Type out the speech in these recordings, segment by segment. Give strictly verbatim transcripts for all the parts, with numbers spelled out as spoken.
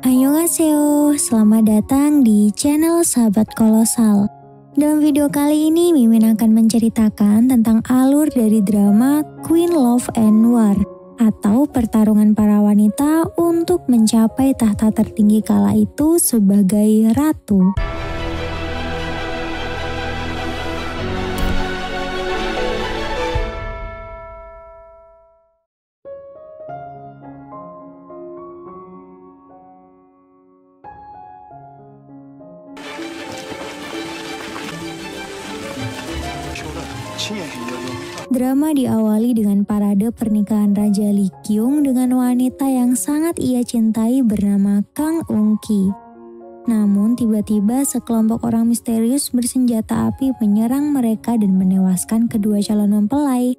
Annyeonghaseyo, selamat datang di channel Sahabat Kolosal. Dalam video kali ini, Mimin akan menceritakan tentang alur dari drama Queen Love and War atau pertarungan para wanita untuk mencapai tahta tertinggi kala itu sebagai ratu. Drama diawali dengan parade pernikahan Raja Lee Kyung dengan wanita yang sangat ia cintai bernama Kang Eun-ki. Namun tiba-tiba sekelompok orang misterius bersenjata api menyerang mereka dan menewaskan kedua calon mempelai.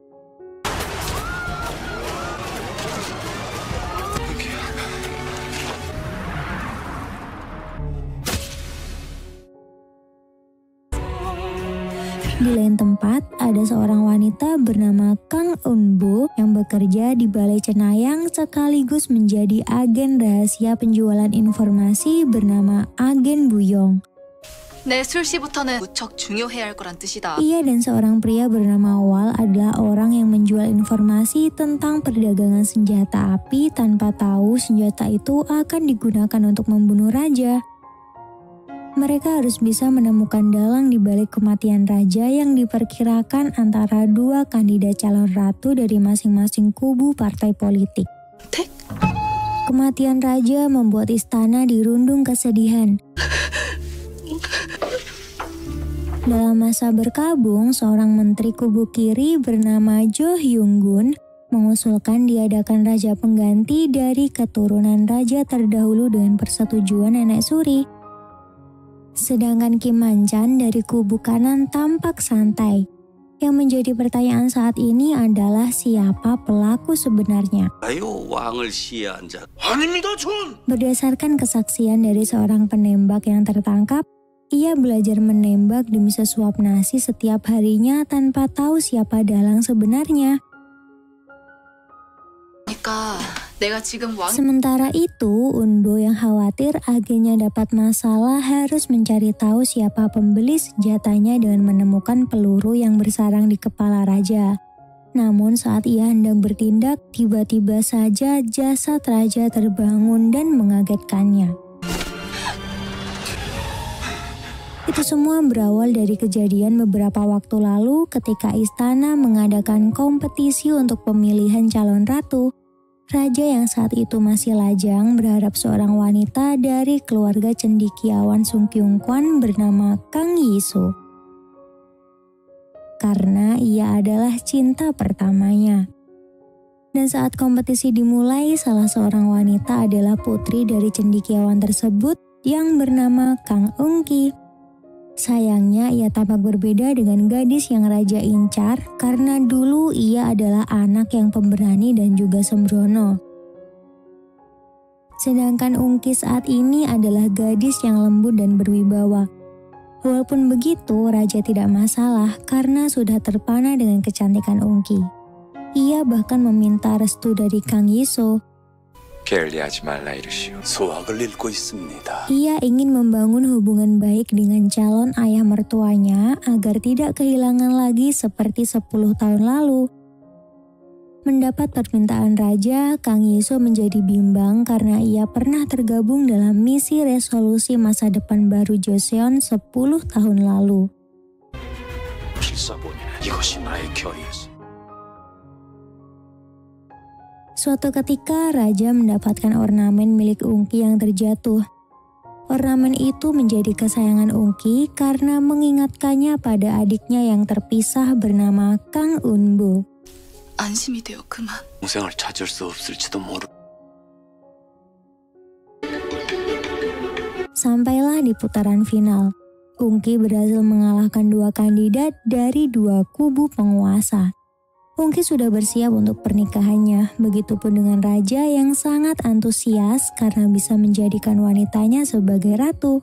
Di lain tempat, ada seorang wanita bernama Kang Eun-bo yang bekerja di Balai Cenayang sekaligus menjadi agen rahasia penjualan informasi bernama Agen Buyong. 내 술시부터는 무척 중요해야 할 거란 뜻이다. Ia dan seorang pria bernama Wal adalah orang yang menjual informasi tentang perdagangan senjata api tanpa tahu senjata itu akan digunakan untuk membunuh raja. Mereka harus bisa menemukan dalang di balik kematian raja yang diperkirakan antara dua kandidat calon ratu dari masing-masing kubu partai politik. Kematian raja membuat istana dirundung kesedihan. Dalam masa berkabung, seorang menteri kubu kiri bernama Jo Hyung-gun mengusulkan diadakan raja pengganti dari keturunan raja terdahulu dengan persetujuan nenek suri. Sedangkan Kim Man-chan dari kubu kanan tampak santai. Yang menjadi pertanyaan saat ini adalah siapa pelaku sebenarnya. Berdasarkan kesaksian dari seorang penembak yang tertangkap, ia belajar menembak demi sesuap nasi setiap harinya tanpa tahu siapa dalang sebenarnya. Sementara itu, Eun-bo yang khawatir agennya dapat masalah harus mencari tahu siapa pembeli senjatanya dengan menemukan peluru yang bersarang di kepala raja. Namun saat ia hendak bertindak, tiba-tiba saja jasad raja terbangun dan mengagetkannya. Itu semua berawal dari kejadian beberapa waktu lalu ketika istana mengadakan kompetisi untuk pemilihan calon ratu. Raja yang saat itu masih lajang berharap seorang wanita dari keluarga cendekiawan Sung Kyung-kwan bernama Kang Yi-soo. Karena ia adalah cinta pertamanya. Dan saat kompetisi dimulai, salah seorang wanita adalah putri dari cendekiawan tersebut yang bernama Kang Eun-ki. Sayangnya ia tampak berbeda dengan gadis yang raja incar karena dulu ia adalah anak yang pemberani dan juga sembrono. Sedangkan Eun-ki saat ini adalah gadis yang lembut dan berwibawa. Walaupun begitu, raja tidak masalah karena sudah terpana dengan kecantikan Eun-ki. Ia bahkan meminta restu dari Kang Yi-soo. Ia ingin membangun hubungan baik dengan calon ayah mertuanya agar tidak kehilangan lagi seperti sepuluh tahun lalu. Mendapat permintaan raja, Kang Yi-soo menjadi bimbang karena ia pernah tergabung dalam misi resolusi masa depan baru Joseon sepuluh tahun lalu. Suatu ketika, raja mendapatkan ornamen milik Eun-ki yang terjatuh. Ornamen itu menjadi kesayangan Eun-ki karena mengingatkannya pada adiknya yang terpisah bernama Kang Eun-bo. Sampailah di putaran final. Eun-ki berhasil mengalahkan dua kandidat dari dua kubu penguasa. Eun-ki sudah bersiap untuk pernikahannya, begitupun dengan raja yang sangat antusias karena bisa menjadikan wanitanya sebagai ratu.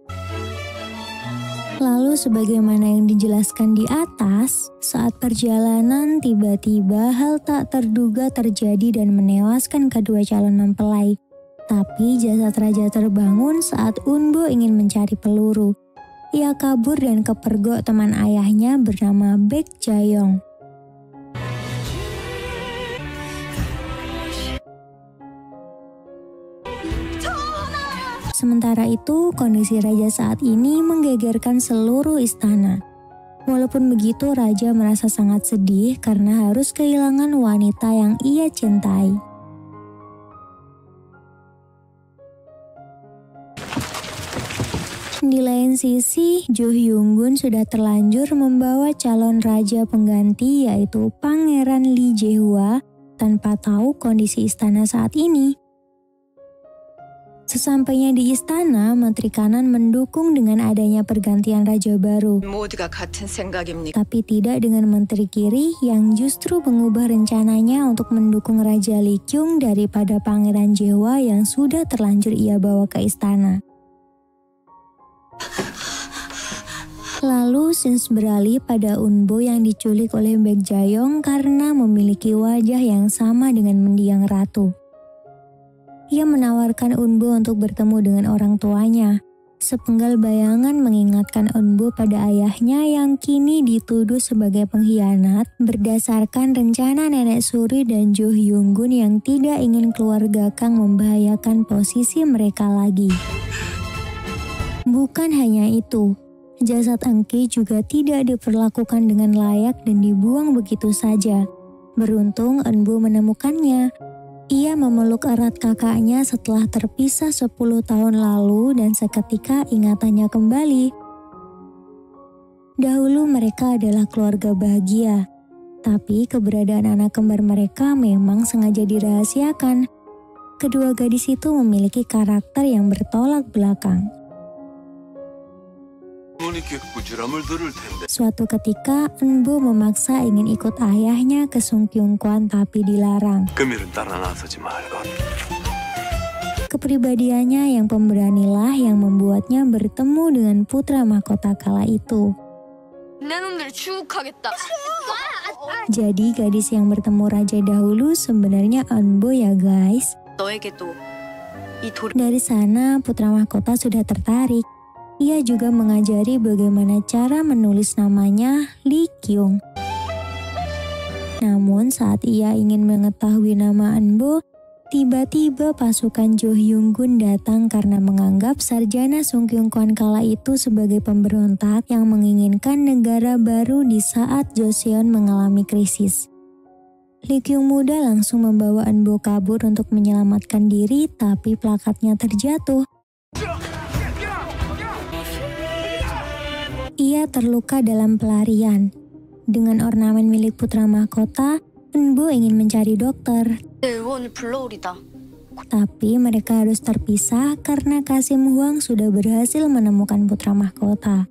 Lalu sebagaimana yang dijelaskan di atas, saat perjalanan tiba-tiba hal tak terduga terjadi dan menewaskan kedua calon mempelai. Tapi jasad raja terbangun saat Unbo ingin mencari peluru. Ia kabur dan kepergok teman ayahnya bernama Baek Jayong. Sementara itu, kondisi raja saat ini menggegerkan seluruh istana. Walaupun begitu, raja merasa sangat sedih karena harus kehilangan wanita yang ia cintai. Di lain sisi, Jo Hyung-gun sudah terlanjur membawa calon raja pengganti yaitu Pangeran Lee Jae-hwa tanpa tahu kondisi istana saat ini. Sesampainya di istana, Menteri Kanan mendukung dengan adanya pergantian raja baru. Tapi tidak dengan Menteri Kiri yang justru mengubah rencananya untuk mendukung Raja Lee Kyung daripada Pangeran Jae-hwa yang sudah terlanjur ia bawa ke istana. Lalu Sins beralih pada Unbo yang diculik oleh Baek Jayong karena memiliki wajah yang sama dengan mendiang ratu. Ia menawarkan Unbo untuk bertemu dengan orang tuanya. Sepenggal bayangan mengingatkan Unbo pada ayahnya yang kini dituduh sebagai pengkhianat berdasarkan rencana nenek suri dan Jo Hyung-gun yang tidak ingin keluarga Kang membahayakan posisi mereka lagi. Bukan hanya itu, jasad Engki juga tidak diperlakukan dengan layak dan dibuang begitu saja. Beruntung Unbo menemukannya. Ia memeluk erat kakaknya setelah terpisah sepuluh tahun lalu dan seketika ingatannya kembali. Dahulu mereka adalah keluarga bahagia, tapi keberadaan anak kembar mereka memang sengaja dirahasiakan. Kedua gadis itu memiliki karakter yang bertolak belakang. Suatu ketika, Unbo memaksa ingin ikut ayahnya ke Sungkyunkwan tapi dilarang. Kepribadiannya yang pemberanilah yang membuatnya bertemu dengan putra mahkota kala itu. Jadi gadis yang bertemu raja dahulu sebenarnya Unbo ya guys. Dari sana putra mahkota sudah tertarik. Ia juga mengajari bagaimana cara menulis namanya Lee Kyung. Namun saat ia ingin mengetahui nama Unbo, tiba-tiba pasukan Jo Hyung-gun datang karena menganggap sarjana Sungkyunkwan kala itu sebagai pemberontak yang menginginkan negara baru di saat Joseon mengalami krisis. Lee Kyung muda langsung membawa Unbo kabur untuk menyelamatkan diri, tapi plakatnya terjatuh. Ia terluka dalam pelarian. Dengan ornamen milik putra mahkota, Unbo ingin mencari dokter. Tapi mereka harus terpisah karena Kasim Hwang sudah berhasil menemukan putra mahkota.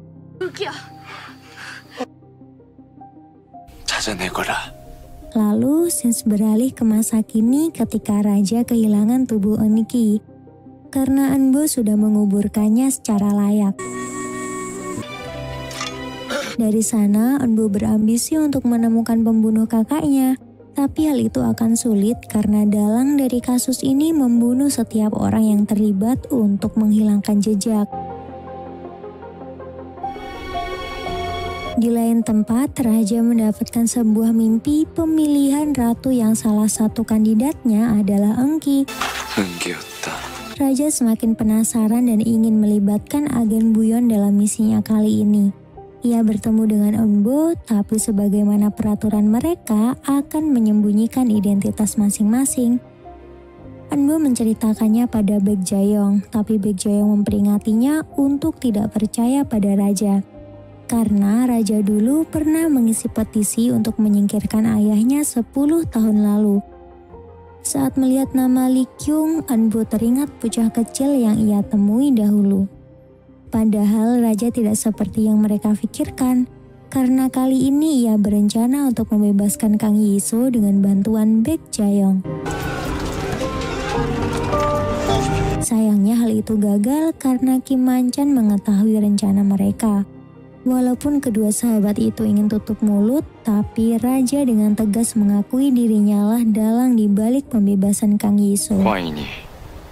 Lalu Sins beralih ke masa kini ketika raja kehilangan tubuh Eunki karena Unbo sudah menguburkannya secara layak. Dari sana, Unbo berambisi untuk menemukan pembunuh kakaknya. Tapi hal itu akan sulit karena dalang dari kasus ini membunuh setiap orang yang terlibat untuk menghilangkan jejak. Di lain tempat, raja mendapatkan sebuah mimpi pemilihan ratu yang salah satu kandidatnya adalah Eunki. Raja semakin penasaran dan ingin melibatkan agen Buyeon dalam misinya kali ini. Ia bertemu dengan Unbo, tapi sebagaimana peraturan mereka akan menyembunyikan identitas masing-masing. Unbo menceritakannya pada Baek Jayong, tapi Baek Jayong memperingatinya untuk tidak percaya pada raja. Karena raja dulu pernah mengisi petisi untuk menyingkirkan ayahnya sepuluh tahun lalu. Saat melihat nama Lee Kyung, Unbo teringat pucah kecil yang ia temui dahulu. Padahal raja tidak seperti yang mereka pikirkan, karena kali ini ia berencana untuk membebaskan Kang Yi-so dengan bantuan Baek Jayong. Sayangnya hal itu gagal karena Kim Man-chan mengetahui rencana mereka. Walaupun kedua sahabat itu ingin tutup mulut, tapi raja dengan tegas mengakui dirinya lah dalang di balik pembebasan Kang Yi-so.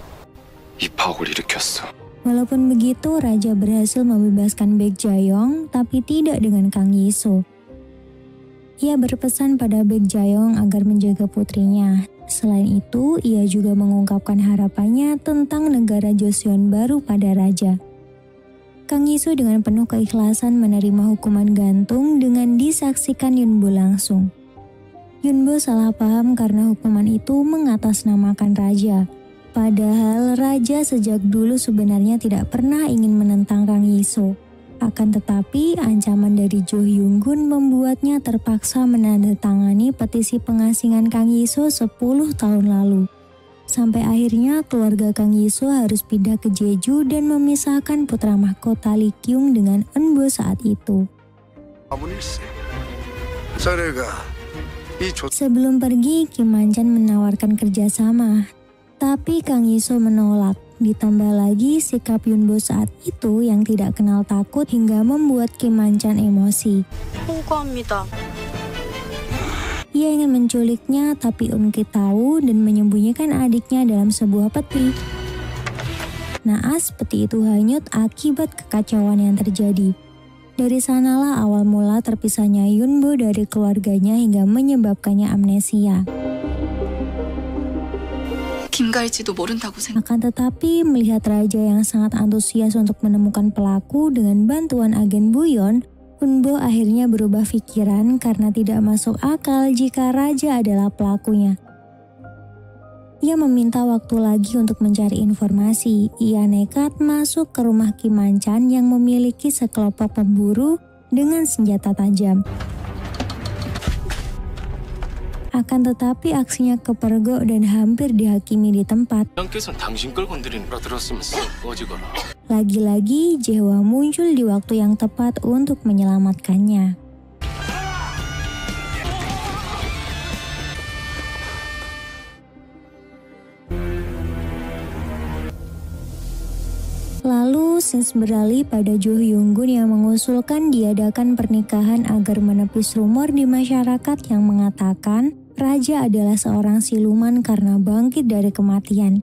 이 파국을 일으켰어. Walaupun begitu, Raja berhasil membebaskan Baekjayong, tapi tidak dengan Kang Yiso. Ia berpesan pada Baekjayong agar menjaga putrinya. Selain itu, ia juga mengungkapkan harapannya tentang negara Joseon baru pada Raja. Kang Yiso dengan penuh keikhlasan menerima hukuman gantung dengan disaksikan Yunbo langsung. Yunbo salah paham karena hukuman itu mengatasnamakan Raja. Padahal Raja sejak dulu sebenarnya tidak pernah ingin menentang Kang Yiso. Akan tetapi ancaman dari Jo Hyung-gun membuatnya terpaksa menandatangani petisi pengasingan Kang Yiso sepuluh tahun lalu. Sampai akhirnya keluarga Kang Yiso harus pindah ke Jeju dan memisahkan putra mahkota Lee Kyung dengan Eunbo saat itu. Sebelum pergi, Kim Man-chan menawarkan kerjasama. Tapi Kang Yiso menolak. Ditambah lagi sikap Yunbo saat itu yang tidak kenal takut hingga membuat Kim Man-chan emosi. 호구합니다. Ia ingin menculiknya, tapi Eun-ki tahu dan menyembunyikan adiknya dalam sebuah peti. Naas, peti itu hanyut akibat kekacauan yang terjadi. Dari sanalah awal mula terpisahnya Yunbo dari keluarganya hingga menyebabkannya amnesia. 김갈지도 모른다고 생각. Akan tetapi, melihat Raja yang sangat antusias untuk menemukan pelaku dengan bantuan agen Buyon, Eunbo akhirnya berubah pikiran karena tidak masuk akal jika Raja adalah pelakunya. Ia meminta waktu lagi untuk mencari informasi. Ia nekat masuk ke rumah Kim Man-chan yang memiliki sekelompok pemburu dengan senjata tajam. Akan tetapi aksinya kepergok dan hampir dihakimi di tempat. Lagi-lagi Jaehwa muncul di waktu yang tepat untuk menyelamatkannya. Lalu scenes beralih pada Jo Hyung-gun yang mengusulkan diadakan pernikahan agar menepis rumor di masyarakat yang mengatakan Raja adalah seorang siluman karena bangkit dari kematian.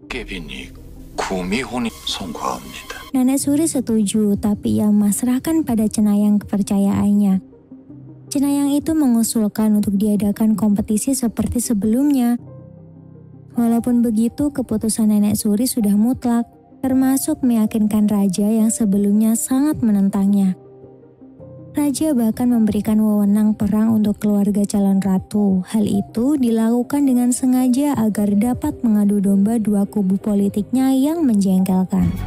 Nenek Suri setuju, tapi ia memasrahkan pada Cenayang kepercayaannya. Cenayang itu mengusulkan untuk diadakan kompetisi seperti sebelumnya. Walaupun begitu, keputusan Nenek Suri sudah mutlak, termasuk meyakinkan Raja yang sebelumnya sangat menentangnya. Raja bahkan memberikan wewenang perang untuk keluarga calon ratu. Hal itu dilakukan dengan sengaja agar dapat mengadu domba dua kubu politiknya yang menjengkelkan.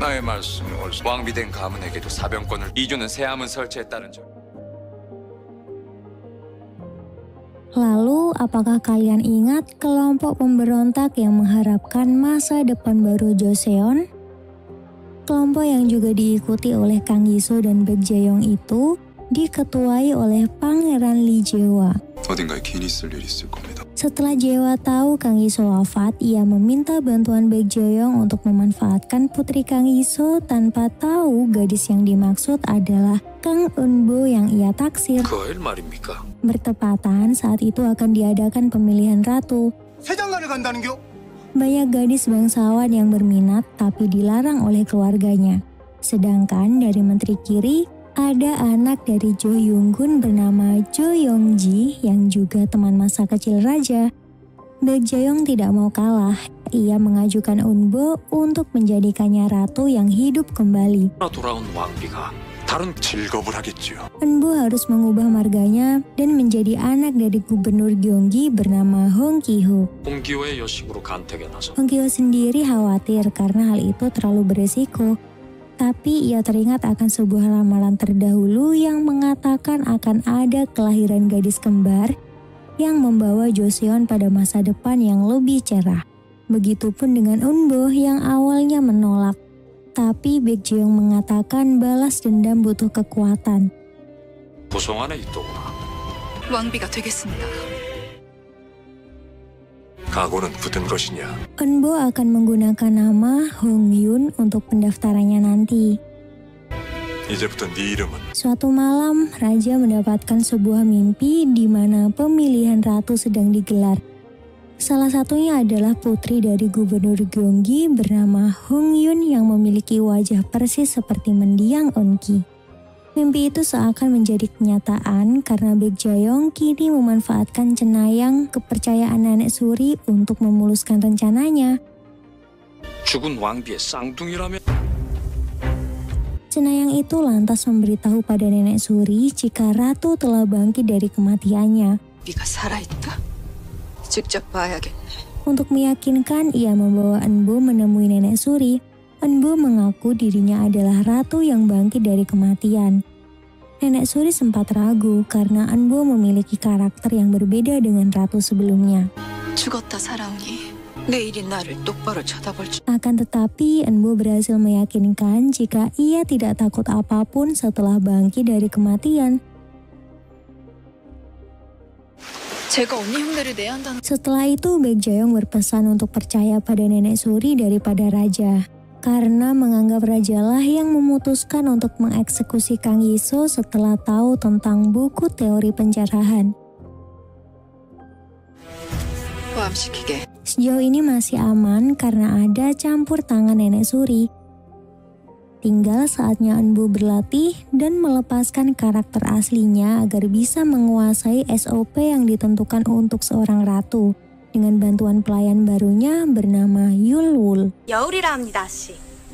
Lalu, apakah kalian ingat kelompok pemberontak yang mengharapkan masa depan baru Joseon? Kelompok yang juga diikuti oleh Kang Yiso dan Baekjayong itu diketuai oleh Pangeran Lee Jae-hwa. Setelah Jae-hwa tahu Kang Yiso wafat, ia meminta bantuan Baekjayong untuk memanfaatkan putri Kang Yiso tanpa tahu gadis yang dimaksud adalah Kang Eunbo yang ia taksir. Bertepatan saat itu akan diadakan pemilihan ratu. Banyak gadis bangsawan yang berminat tapi dilarang oleh keluarganya. Sedangkan dari menteri kiri, ada anak dari Jo Hyung-gun bernama Jo Yong-ji yang juga teman masa kecil Raja. Baekjayong tidak mau kalah. Ia mengajukan Eunbo untuk menjadikannya ratu yang hidup kembali. Eunbo harus mengubah marganya dan menjadi anak dari gubernur Gyeonggi bernama Hong Ki-ho. Hong Ki-ho sendiri khawatir karena hal itu terlalu beresiko. Tapi ia teringat akan sebuah ramalan terdahulu yang mengatakan akan ada kelahiran gadis kembar yang membawa Joseon pada masa depan yang lebih cerah. Begitupun dengan Eunbo yang awalnya menolak. Tapi Baekjayong mengatakan balas dendam butuh kekuatan. 왕비가 되겠습니다. Eunbo akan menggunakan nama Hong Yun untuk pendaftarannya nanti. Suatu malam, Raja mendapatkan sebuah mimpi di mana pemilihan ratu sedang digelar. Salah satunya adalah putri dari Gubernur Gyeonggi bernama Hong Yun yang memiliki wajah persis seperti mendiang Eunki. Mimpi itu seakan menjadi kenyataan karena Baek Jae-yong kini memanfaatkan cenayang kepercayaan nenek suri untuk memuluskan rencananya. 죽은 왕비의 쌍둥이라며? Cenayang itu lantas memberitahu pada nenek suri jika ratu telah bangkit dari kematiannya. 네가 살아있다. 직접 봐야겠네. Untuk meyakinkan, ia membawa Eunbo menemui nenek suri. Eunbo mengaku dirinya adalah ratu yang bangkit dari kematian. Nenek suri sempat ragu karena Eunbo memiliki karakter yang berbeda dengan ratu sebelumnya. 죽었다 살아오니 내일이 나를 똑바로 쳐다볼 줄. Akan tetapi, Eunbo berhasil meyakinkan jika ia tidak takut apapun setelah bangkit dari kematian. 제가 언니 흉내를 내야 한다는. Setelah itu, Baek Jae-yong berpesan untuk percaya pada nenek suri daripada raja. Karena menganggap rajalah yang memutuskan untuk mengeksekusi Kang Yiso setelah tahu tentang buku teori penjarahan. 포함시키게. Sejauh ini masih aman karena ada campur tangan nenek suri. Tinggal saatnya Eunbo berlatih dan melepaskan karakter aslinya agar bisa menguasai S O P yang ditentukan untuk seorang ratu dengan bantuan pelayan barunya bernama Yulwul. 여울이라 합니다, 씨.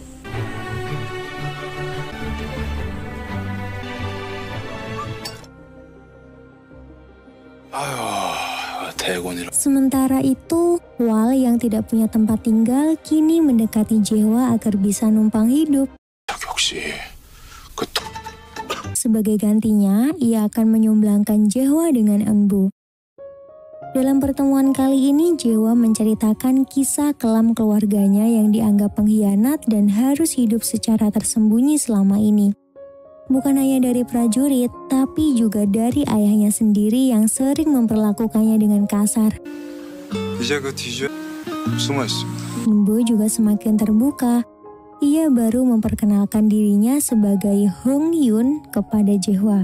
아유, 대곤이라. Sementara itu, Wal yang tidak punya tempat tinggal kini mendekati Jaehwa agar bisa numpang hidup. 역시 그 Sebagai gantinya, ia akan menyumblangkan Jaehwa dengan Eunbo. Dalam pertemuan kali ini, Jaehwa menceritakan kisah kelam keluarganya yang dianggap pengkhianat dan harus hidup secara tersembunyi selama ini. Bukan hanya dari prajurit, tapi juga dari ayahnya sendiri yang sering memperlakukannya dengan kasar. 이제 그 뒤져 숨어 있어. Eunbo juga semakin terbuka. Ia baru memperkenalkan dirinya sebagai Hong Yun kepada Jaehwa.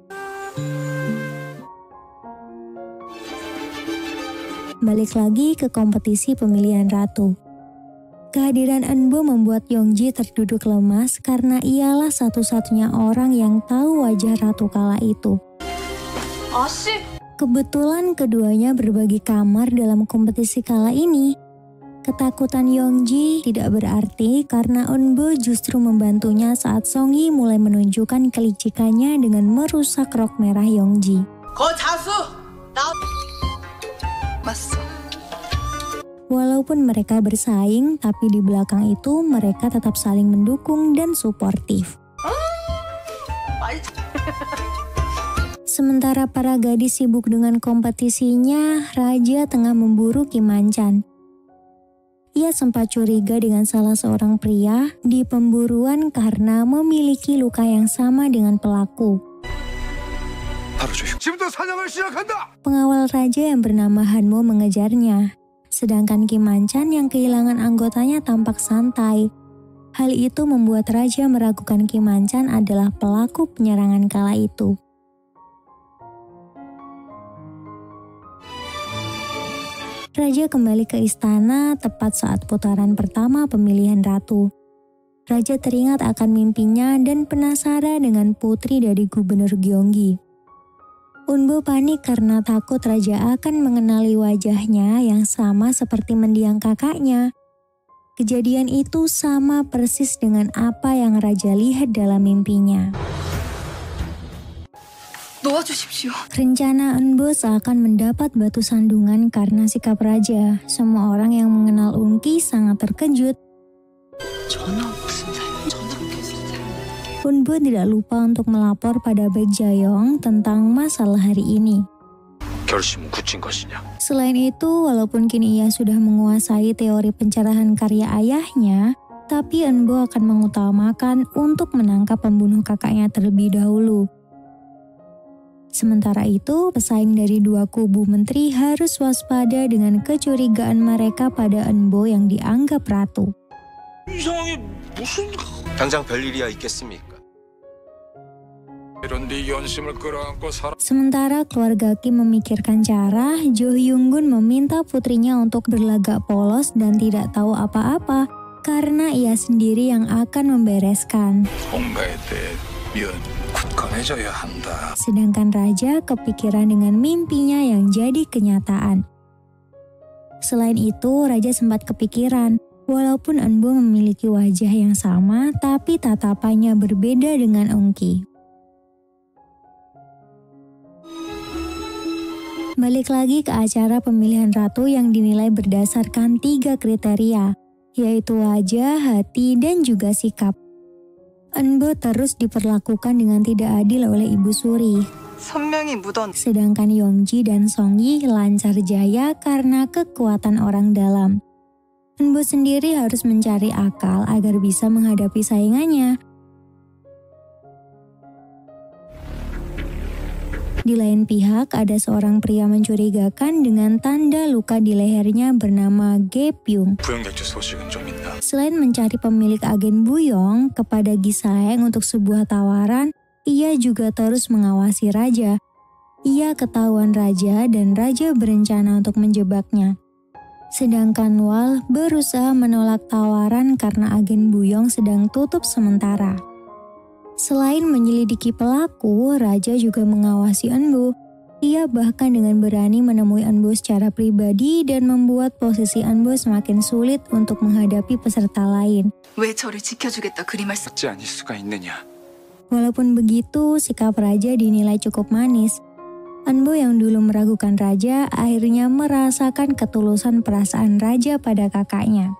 Balik lagi ke kompetisi pemilihan ratu. Kehadiran Eunbo membuat Yongji terduduk lemas karena ialah satu-satunya orang yang tahu wajah ratu kala itu. 아씨! Kebetulan keduanya berbagi kamar dalam kompetisi kala ini. Ketakutan Yongji tidak berarti karena Eunbo justru membantunya saat Songyi mulai menunjukkan kelicikannya dengan merusak rok merah Yongji. 거 자수! 나... 맞어. Walaupun mereka bersaing, tapi di belakang itu mereka tetap saling mendukung dan suportif. Sementara para gadis sibuk dengan kompetisinya, Raja tengah memburu Kim Manchan. Ia sempat curiga dengan salah seorang pria di pemburuan karena memiliki luka yang sama dengan pelaku. Pengawal raja yang bernama Hanmo mengejarnya, sedangkan Kim Manchan yang kehilangan anggotanya tampak santai. Hal itu membuat raja meragukan Kim Manchan adalah pelaku penyerangan kala itu. Raja kembali ke istana tepat saat putaran pertama pemilihan ratu. Raja teringat akan mimpinya dan penasaran dengan putri dari Gubernur Gyeonggi. Eunbo panik karena takut raja akan mengenali wajahnya yang sama seperti mendiang kakaknya. Kejadian itu sama persis dengan apa yang raja lihat dalam mimpinya. 도와주십시오. Rencana Eunbo seakan mendapat batu sandungan karena sikap raja. Semua orang yang mengenal Eunki sangat terkejut. 전화 무슨 살? 전화 무슨 살? Eunbo tidak lupa untuk melapor pada Baek Jae-yong tentang masalah hari ini. 결심은 굳힌 것이냐? Selain itu, walaupun kini ia sudah menguasai teori pencerahan karya ayahnya, tapi Eunbo akan mengutamakan untuk menangkap pembunuh kakaknya terlebih dahulu. Sementara itu, pesaing dari dua kubu menteri harus waspada dengan kecurigaan mereka pada Eunbo yang dianggap ratu. 이 상황에 무슨... 당장 별일이야 있겠습니까? 이런 네 연심을 끌어안고 살아. Sementara keluarga Kim memikirkan cara, Jo Hyung-gun meminta putrinya untuk berlagak polos dan tidak tahu apa-apa karena ia sendiri yang akan membereskan. 뭔가에 대해 면 굳건해져야 한다. Sedangkan Raja kepikiran dengan mimpinya yang jadi kenyataan. Selain itu, Raja sempat kepikiran, walaupun Eunbo memiliki wajah yang sama, tapi tatapannya berbeda dengan Eunki. Balik lagi ke acara pemilihan ratu yang dinilai berdasarkan tiga kriteria, yaitu wajah, hati, dan juga sikap. Eunbo terus diperlakukan dengan tidak adil oleh Ibu Suri. 선명히 묻은 Sedangkan Yongji dan Songyi lancar jaya karena kekuatan orang dalam. Eunbo sendiri harus mencari akal agar bisa menghadapi saingannya. Di lain pihak, ada seorang pria mencurigakan dengan tanda luka di lehernya bernama Ge Pyung. 부영객주 소식은 좀 있나? Selain mencari pemilik agen Buyong kepada Gi Saeng untuk sebuah tawaran, ia juga terus mengawasi Raja. Ia ketahuan Raja dan Raja berencana untuk menjebaknya. Sedangkan Wal berusaha menolak tawaran karena agen Buyong sedang tutup sementara. Selain menyelidiki pelaku, Raja juga mengawasi Eunbo. Ia bahkan dengan berani menemui Eunbo secara pribadi dan membuat posisi Eunbo semakin sulit untuk menghadapi peserta lain. 왜 저를 지켜주겠다 그리 말씀. 받지 않을 수가 있느냐? Walaupun begitu, sikap Raja dinilai cukup manis. Eunbo yang dulu meragukan Raja akhirnya merasakan ketulusan perasaan Raja pada kakaknya.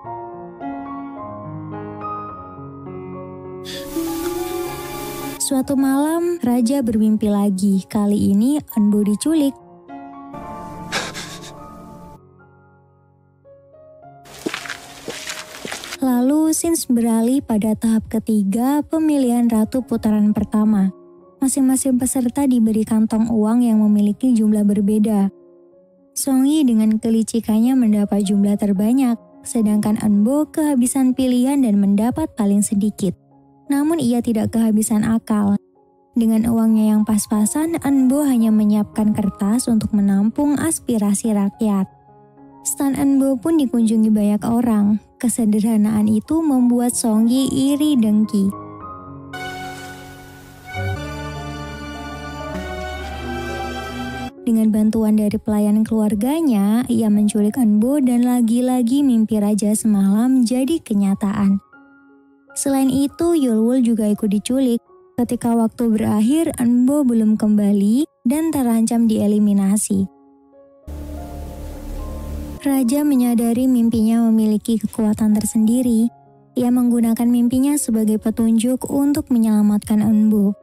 Suatu malam, Raja bermimpi lagi. Kali ini Eunbo diculik. Lalu scenes beralih pada tahap ketiga pemilihan ratu putaran pertama. Masing-masing peserta diberi kantong uang yang memiliki jumlah berbeda. Songyi dengan kelicikannya mendapat jumlah terbanyak, sedangkan Eunbo kehabisan pilihan dan mendapat paling sedikit. Namun ia tidak kehabisan akal. Dengan uangnya yang pas-pasan, Eunbo hanya menyiapkan kertas untuk menampung aspirasi rakyat. Stan Eunbo pun dikunjungi banyak orang. Kesederhanaan itu membuat Songyi iri dengki. Dengan bantuan dari pelayan keluarganya, ia menculik Eunbo dan lagi-lagi mimpi Raja semalam jadi kenyataan. Selain itu, Yulwul juga ikut diculik. Ketika waktu berakhir, Eunbo belum kembali dan terancam dieliminasi. Raja menyadari mimpinya memiliki kekuatan tersendiri. Ia menggunakan mimpinya sebagai petunjuk untuk menyelamatkan Eunbo.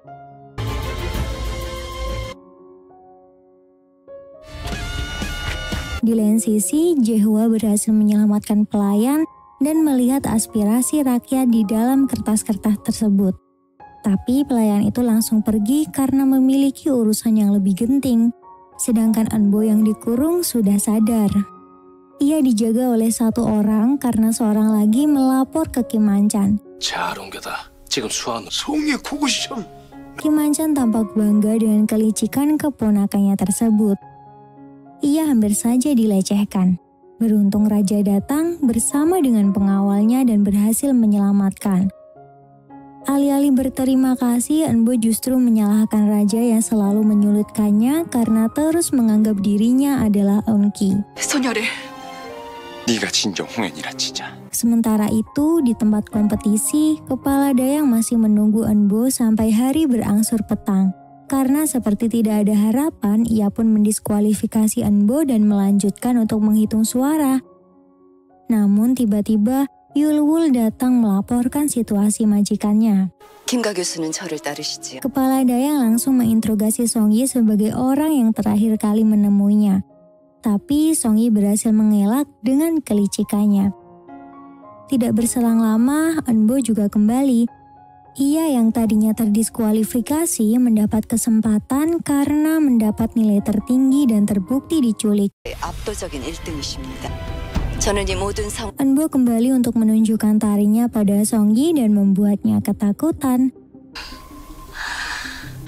Di lain sisi, Jaehwa berhasil menyelamatkan pelayan dan melihat aspirasi rakyat di dalam kertas-kertas tersebut. Tapi pelayan itu langsung pergi karena memiliki urusan yang lebih genting. Sedangkan Eunbo yang dikurung sudah sadar. Ia dijaga oleh satu orang karena seorang lagi melapor ke Kim Man-chan. 잘 옮겨다. 지금 수학 송이의 고고시험. Kim Man-chan tampak bangga dengan kelicikan keponakannya tersebut. Ia hampir saja dilecehkan. Beruntung Raja datang bersama dengan pengawalnya dan berhasil menyelamatkan. Alih-alih berterima kasih, Eunbo justru menyalahkan Raja yang selalu menyulitkannya karena terus menganggap dirinya adalah Eunki. 소녀를 네가 진정 홍현이라 치자. Sementara itu, di tempat kompetisi, Kepala Dayang masih menunggu Eunbo sampai hari berangsur petang. Karena seperti tidak ada harapan, ia pun mendiskualifikasi Eunbo dan melanjutkan untuk menghitung suara. Namun tiba-tiba, Yulwul datang melaporkan situasi majikannya. 김가 교수는 저를 따르시지요. Kepala Dayang langsung menginterogasi Songyi sebagai orang yang terakhir kali menemuinya. Tapi Songyi berhasil mengelak dengan kelicikannya. Tidak berselang lama, Eunbo juga kembali. Ia yang tadinya terdiskualifikasi mendapat kesempatan karena mendapat nilai tertinggi dan terbukti diculik. 압도적인 일 등이십니다. 저는 이 모든 상 Eunbo kembali untuk menunjukkan tarinya pada Songyi dan membuatnya ketakutan.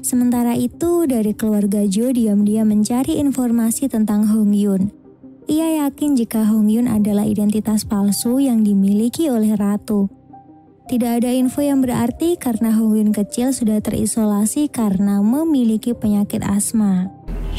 Sementara itu, dari keluarga Jo diam-diam mencari informasi tentang Hong Yun. Ia yakin jika Hong Yun adalah identitas palsu yang dimiliki oleh ratu. Tidak ada info yang berarti karena Hong Yun kecil sudah terisolasi karena memiliki penyakit asma.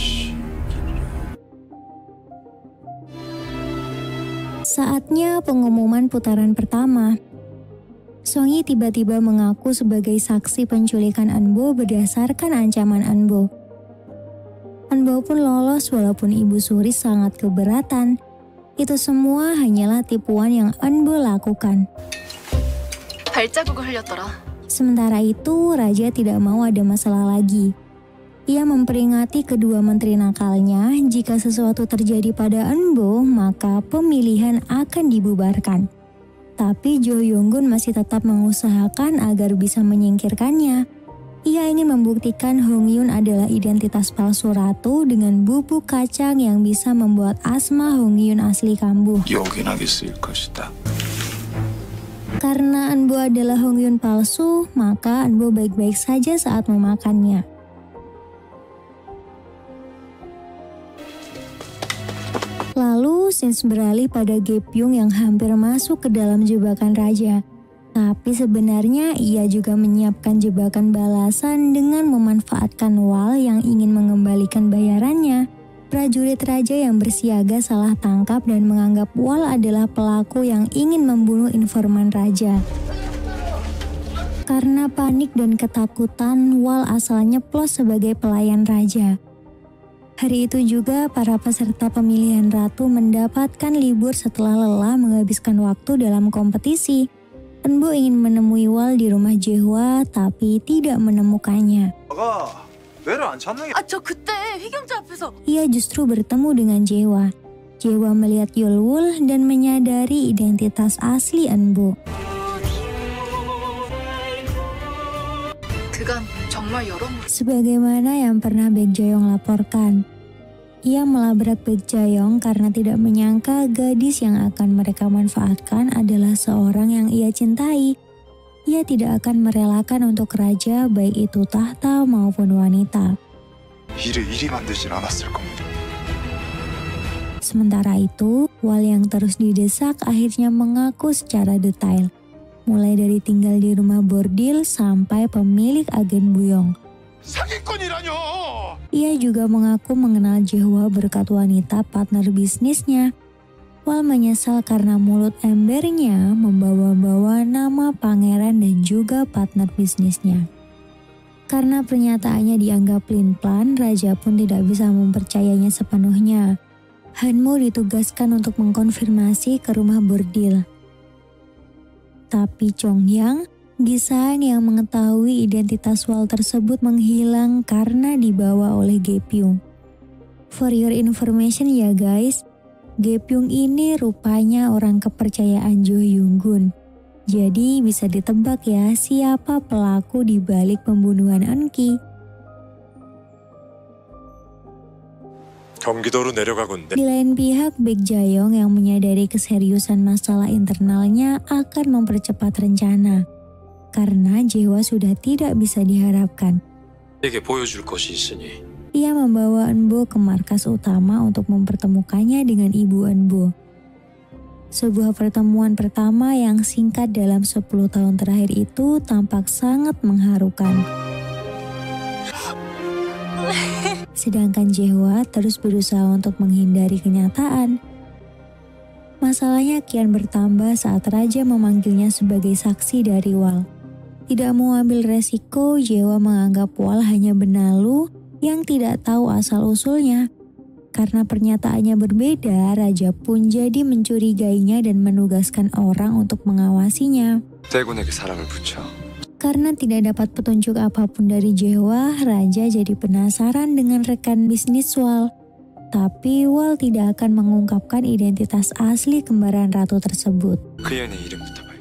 Saatnya pengumuman putaran pertama. Song Yi tiba-tiba mengaku sebagai saksi penculikan Enbo berdasarkan ancaman Enbo. Enbo pun lolos walaupun Ibu Suri sangat keberatan. Itu semua hanyalah tipuan yang Enbo lakukan. 발자국을 흘렸더라. Sementara itu, Raja tidak mau ada masalah lagi. Ia memperingati kedua menteri nakalnya, jika sesuatu terjadi pada Enbo, maka pemilihan akan dibubarkan. Tapi Jo Yong-gun masih tetap mengusahakan agar bisa menyingkirkannya. Ia ingin membuktikan Hong Yun adalah identitas palsu ratu dengan bubuk kacang yang bisa membuat asma Hong Yun asli kambuh. 요긴하게 쓰일 것이다. Karena Enbo adalah Hong Yun palsu, maka Enbo baik-baik saja saat memakannya. Lalu, scenes beralih pada Ge Pyong yang hampir masuk ke dalam jebakan raja. Tapi sebenarnya ia juga menyiapkan jebakan balasan dengan memanfaatkan Wal yang ingin mengembalikan bayarannya. Prajurit raja yang bersiaga salah tangkap dan menganggap Wal adalah pelaku yang ingin membunuh informan raja. Karena panik dan ketakutan, Wal asal nyeplos sebagai pelayan raja. Hari itu juga para peserta pemilihan ratu mendapatkan libur setelah lelah menghabiskan waktu dalam kompetisi. Enbo ingin menemui Wal di rumah Jaehwa tapi tidak menemukannya. 아, 저 그때 휘경자 앞에서 Ia justru bertemu dengan Jaehwa. Jaehwa melihat Yeolwul dan menyadari identitas asli Enbo. 그간 정말 여러모로 Sebagaimana yang pernah Baek Jae-yong laporkan, ia melabrak Baek Jae-yong karena tidak menyangka gadis yang akan mereka manfaatkan adalah seorang yang ia cintai. Ia tidak akan merelakan untuk raja baik itu tahta maupun wanita. 일을 이리 만들진 않았을 겁니다. Sementara itu, Wal yang terus didesak akhirnya mengaku secara detail. Mulai dari tinggal di rumah bordil sampai pemilik agen Buyong. 사기꾼이라뇨! Ia juga mengaku mengenal Jaehwa berkat wanita partner bisnisnya. Wal menyesal karena mulut embernya membawa-bawa nama pangeran dan juga partner bisnisnya. Karena pernyataannya dianggap pelin-pelan, raja pun tidak bisa mempercayainya sepenuhnya. Hanmo ditugaskan untuk mengkonfirmasi ke rumah bordil. Tapi Chongyang, Gisang yang mengetahui identitas Wal tersebut menghilang karena dibawa oleh Ge Pyong. For your information ya guys, Ge Pyong ini rupanya orang kepercayaan Jo Yong-gun. Jadi bisa ditebak ya siapa pelaku di balik pembunuhan Eunki. 경기도로 내려가건대. Di lain pihak, Baek Jae-yong yang menyadari keseriusan masalah internalnya akan mempercepat rencana. Karena Jaehwa sudah tidak bisa diharapkan. 내게 보여줄 것이 있으니 Ia membawa Enbo ke markas utama untuk mempertemukannya dengan ibu Enbo. Sebuah pertemuan pertama yang singkat dalam sepuluh tahun terakhir itu tampak sangat mengharukan. Sedangkan Jaehwa terus berusaha untuk menghindari kenyataan. Masalahnya kian bertambah saat raja memanggilnya sebagai saksi dari Wal. Tidak mau ambil resiko, Jaehwa menganggap Wal hanya benalu yang tidak tahu asal-usulnya. Karena pernyataannya berbeda, raja pun jadi mencurigainya dan menugaskan orang untuk mengawasinya. 대군에게 사람을 붙여 Karena tidak dapat petunjuk apapun dari Jaehwa, raja jadi penasaran dengan rekan bisnis Wal. Tapi Wal tidak akan mengungkapkan identitas asli kembaran ratu tersebut. 그 여인의 이름부터 말.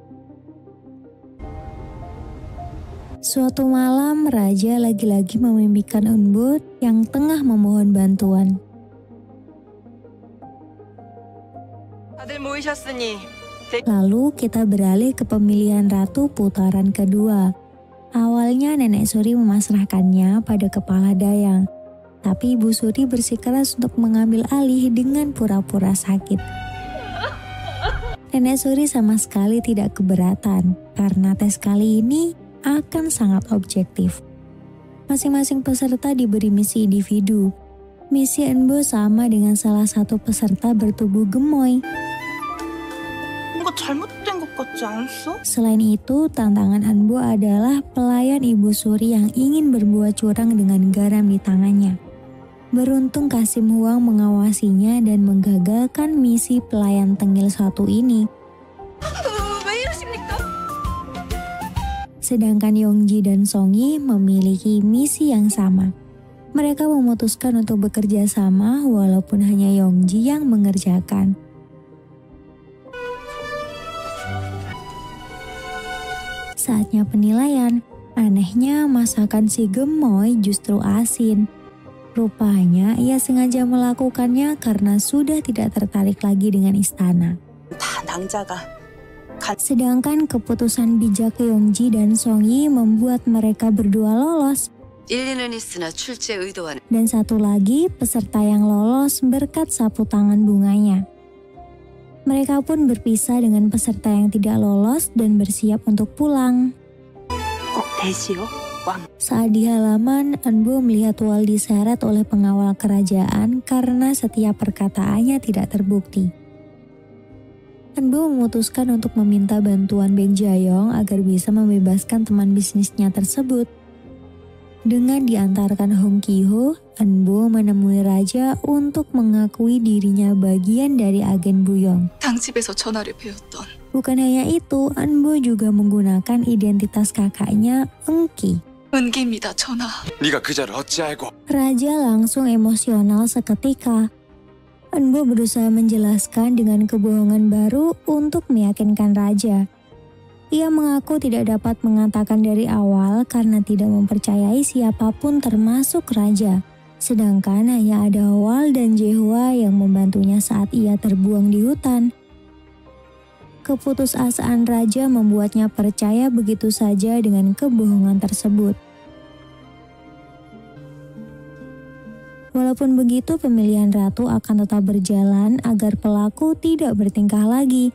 Suatu malam, raja lagi-lagi memimpikan Eunbo yang tengah memohon bantuan. 다들 모이셨으니 Lalu kita beralih ke pemilihan ratu putaran kedua. Awalnya Nenek Suri memasrahkannya pada kepala Dayang, tapi Ibu Suri bersikeras untuk mengambil alih dengan pura-pura sakit. Nenek Suri sama sekali tidak keberatan karena tes kali ini akan sangat objektif. Masing-masing peserta diberi misi individu. Misi Enbo sama dengan salah satu peserta bertubuh gemoy. Selain itu, tantangan Enbo adalah pelayan Ibu Suri yang ingin berbuat curang dengan garam di tangannya. Beruntung Kasim Huang mengawasinya dan menggagalkan misi pelayan tengil satu ini. Sedangkan Yongji dan Songyi memiliki misi yang sama. Mereka memutuskan untuk bekerja sama walaupun hanya Yongji yang mengerjakan. Saatnya penilaian, anehnya masakan si gemoy justru asin. Rupanya ia sengaja melakukannya karena sudah tidak tertarik lagi dengan istana. Sedangkan keputusan bijak Yongji dan Songyi membuat mereka berdua lolos. Dan satu lagi peserta yang lolos berkat sapu tangan bunganya. Mereka pun berpisah dengan peserta yang tidak lolos dan bersiap untuk pulang. Saat di halaman, Enbo melihat Wal diseret oleh pengawal kerajaan karena setiap perkataannya tidak terbukti. Enbo memutuskan untuk meminta bantuan Baek Jayong agar bisa membebaskan teman bisnisnya tersebut. Dengan diantarkan Hong Ki-ho, Enbo menemui raja untuk mengakui dirinya bagian dari agen Buyong. 당집에서 전화를 배웠던. Bukan hanya itu, Enbo juga menggunakan identitas kakaknya, Engki. 은기입니다, 전하. 네가 그자를 어찌 알고? Raja langsung emosional seketika. Enbo berusaha menjelaskan dengan kebohongan baru untuk meyakinkan raja. Ia mengaku tidak dapat mengatakan dari awal karena tidak mempercayai siapapun termasuk raja. Sedangkan hanya ada Wal dan Jaehwa yang membantunya saat ia terbuang di hutan. Keputusasaan raja membuatnya percaya begitu saja dengan kebohongan tersebut. Walaupun begitu, pemilihan ratu akan tetap berjalan agar pelaku tidak bertingkah lagi.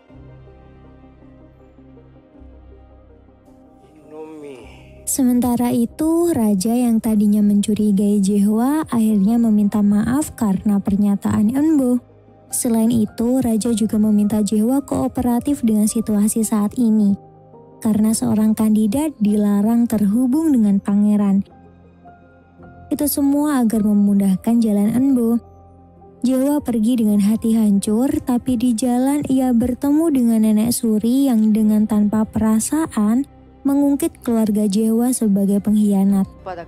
Sementara itu, raja yang tadinya mencurigai Jaehwa akhirnya meminta maaf karena pernyataan Enbo. Selain itu, raja juga meminta Jaehwa kooperatif dengan situasi saat ini, karena seorang kandidat dilarang terhubung dengan pangeran. Itu semua agar memudahkan jalan Enbo. Jaehwa pergi dengan hati hancur, tapi di jalan ia bertemu dengan Nenek Suri yang dengan tanpa perasaan mengungkit keluarga Jaehwa sebagai pengkhianat.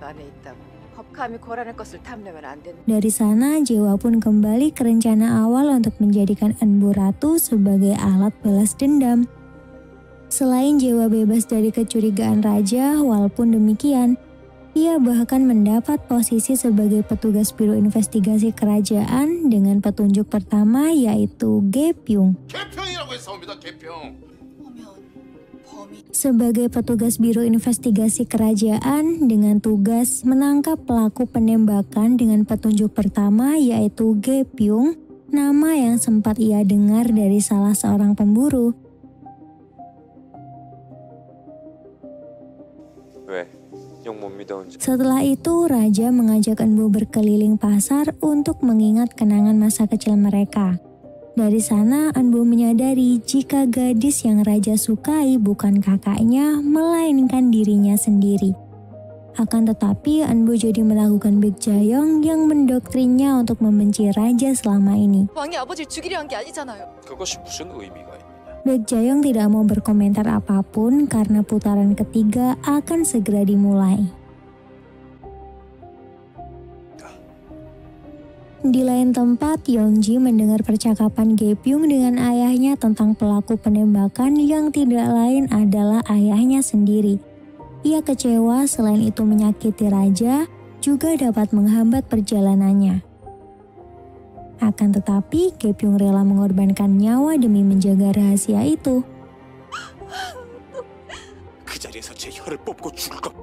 Dari sana, Jaehwa pun kembali ke rencana awal untuk menjadikan Enbo Ratu sebagai alat balas dendam. Selain Jaehwa bebas dari kecurigaan raja, walaupun demikian, ia bahkan mendapat posisi sebagai petugas biro investigasi kerajaan dengan petunjuk pertama yaitu Gaepyeong. Sebagai petugas biro investigasi kerajaan dengan tugas menangkap pelaku penembakan dengan petunjuk pertama yaitu Gaepyeong, nama yang sempat ia dengar dari salah seorang pemburu. Setelah itu, raja mengajak Enbo berkeliling pasar untuk mengingat kenangan masa kecil mereka. Dari sana, Enbo menyadari jika gadis yang raja sukai bukan kakaknya, melainkan dirinya sendiri. Akan tetapi, Enbo jadi melakukan Baek Jayong yang mendoktrinnya untuk membenci raja selama ini. 왕이 아버지를 죽이려 한 게 아니잖아요. 그것이 무슨 의미가 있느냐? Baek Jayong tidak mau berkomentar apapun karena putaran ketiga akan segera dimulai. Di lain tempat, Yongji mendengar percakapan Gaepyeong dengan ayahnya tentang pelaku penembakan yang tidak lain adalah ayahnya sendiri. Ia kecewa, selain itu menyakiti raja, juga dapat menghambat perjalanannya. Akan tetapi, Gaepyeong rela mengorbankan nyawa demi menjaga rahasia itu. 여기서 제 혀를 뽑고 죽을 것.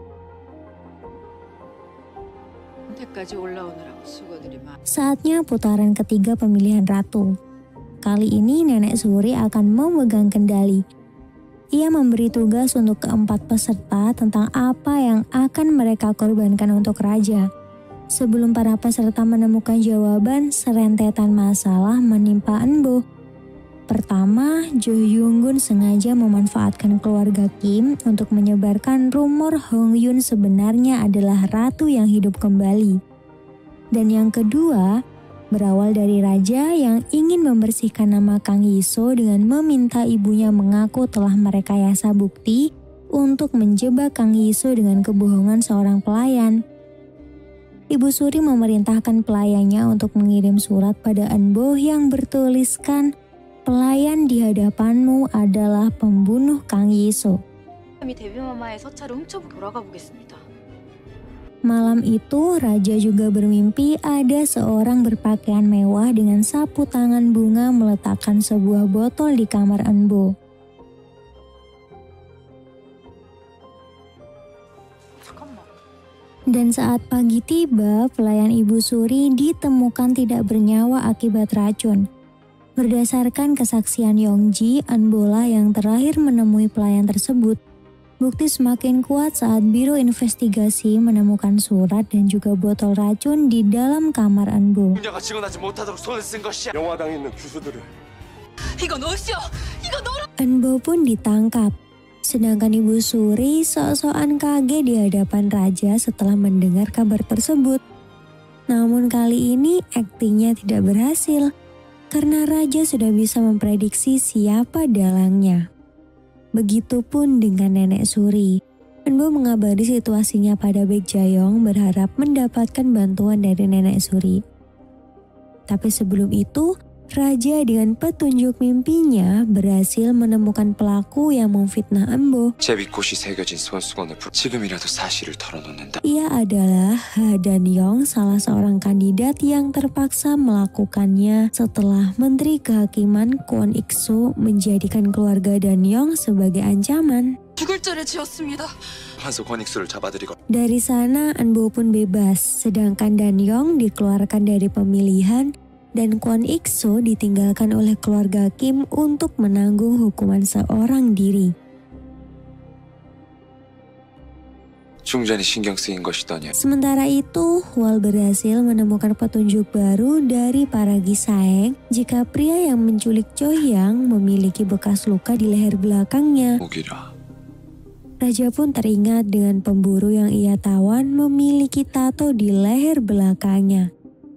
Saatnya putaran ketiga pemilihan ratu. Kali ini Nenek Suri akan memegang kendali. Ia memberi tugas untuk keempat peserta tentang apa yang akan mereka korbankan untuk raja. Sebelum para peserta menemukan jawaban, serentetan masalah menimpa Enbo. Pertama, Jo Hyung-gun sengaja memanfaatkan keluarga Kim untuk menyebarkan rumor Hong Yun sebenarnya adalah ratu yang hidup kembali. Dan yang kedua, berawal dari raja yang ingin membersihkan nama Kang Yiso dengan meminta ibunya mengaku telah merekayasa bukti untuk menjebak Kang Yiso dengan kebohongan seorang pelayan. Ibu Suri memerintahkan pelayannya untuk mengirim surat pada Enbo yang bertuliskan, "Pelayan di hadapanmu adalah pembunuh Kang Yiso." Malam itu, raja juga bermimpi ada seorang berpakaian mewah dengan sapu tangan bunga meletakkan sebuah botol di kamar Enbo. Dan saat pagi tiba, pelayan Ibu Suri ditemukan tidak bernyawa akibat racun. Berdasarkan kesaksian Yongji, Enbo lah yang terakhir menemui pelayan tersebut. Bukti semakin kuat saat Biro Investigasi menemukan surat dan juga botol racun di dalam kamar Enbo. Enbo pun ditangkap. Sedangkan Ibu Suri sok-sokan kaget di hadapan raja setelah mendengar kabar tersebut. Namun kali ini aktingnya tidak berhasil karena raja sudah bisa memprediksi siapa dalangnya. Begitupun dengan Nenek Suri. Enbo mengabari situasinya pada Baek Jayong berharap mendapatkan bantuan dari Nenek Suri. Tapi sebelum itu, raja dengan petunjuk mimpinya berhasil menemukan pelaku yang memfitnah Enbo. Ia adalah Ha Dan Yong, salah seorang kandidat yang terpaksa melakukannya setelah Menteri Kehakiman Kwon Ik-soo menjadikan keluarga Dan Yong sebagai ancaman. Dari sana Enbo pun bebas, sedangkan Dan Yong dikeluarkan dari pemilihan dan Kwon Ik-soo ditinggalkan oleh keluarga Kim untuk menanggung hukuman seorang diri. Sementara itu, Hwal berhasil menemukan petunjuk baru dari para Gisaeng jika pria yang menculik Cho Hyang memiliki bekas luka di leher belakangnya. Raja pun teringat dengan pemburu yang ia tawan memiliki tato di leher belakangnya.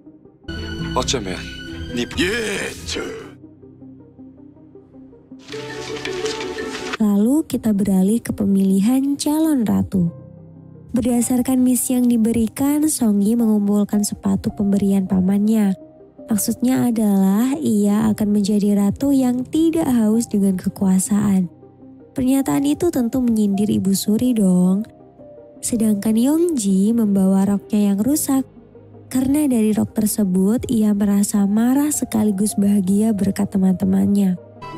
Lalu kita beralih ke pemilihan calon ratu. Berdasarkan misi yang diberikan, Song Yi mengumpulkan sepatu pemberian pamannya. Maksudnya adalah ia akan menjadi ratu yang tidak haus dengan kekuasaan. Pernyataan itu tentu menyindir Ibu Suri dong. Sedangkan Yongji membawa roknya yang rusak. Karena dari rok tersebut, ia merasa marah sekaligus bahagia berkat teman-temannya.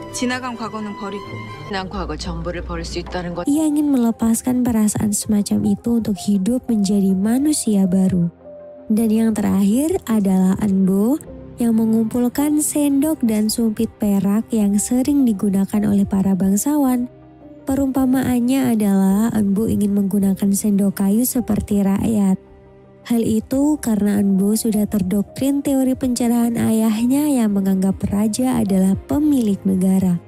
Ia ingin melepaskan perasaan semacam itu untuk hidup menjadi manusia baru. Dan yang terakhir adalah Enbo yang mengumpulkan sendok dan sumpit perak yang sering digunakan oleh para bangsawan. Perumpamaannya adalah Enbo ingin menggunakan sendok kayu seperti rakyat. Hal itu karena Enbo sudah terdoktrin teori pencerahan ayahnya yang menganggap raja adalah pemilik negara.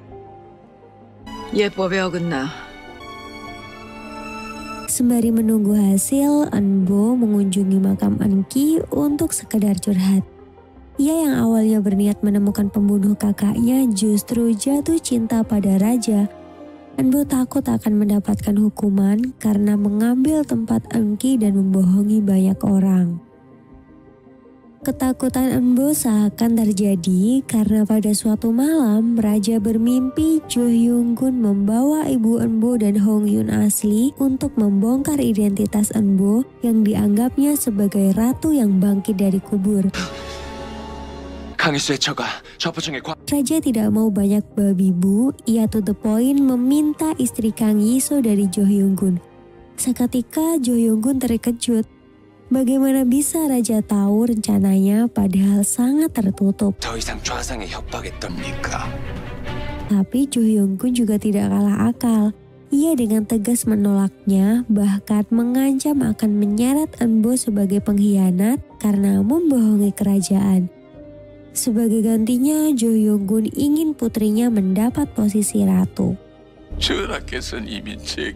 Sembari menunggu hasil, Enbo mengunjungi makam Enki untuk sekedar curhat. Ia yang awalnya berniat menemukan pembunuh kakaknya justru jatuh cinta pada raja. Enbo takut akan mendapatkan hukuman karena mengambil tempat Enki dan membohongi banyak orang. Ketakutan Enbo seakan terjadi karena pada suatu malam raja bermimpi Jo Hyung-gun membawa ibu Enbo dan Hong Yun asli untuk membongkar identitas Enbo yang dianggapnya sebagai ratu yang bangkit dari kubur. 강희수의 처가 좌포청의 과... Raja tidak mau banyak babi bu, ia to the point meminta istri Kang Yiso dari Jo Hyung-gun. Seketika Jo Hyung-gun terkejut. Bagaimana bisa Raja tahu rencananya padahal sangat tertutup? 더 이상 좌상에 협박했답니까? Tapi Jo Hyung-gun juga tidak kalah akal. Ia dengan tegas menolaknya, bahkan mengancam akan menyeret Eunbo sebagai pengkhianat karena membohongi kerajaan. Sebagai gantinya, Jo Hyung-gun ingin putrinya mendapat posisi ratu. 전하께서는 이미 제...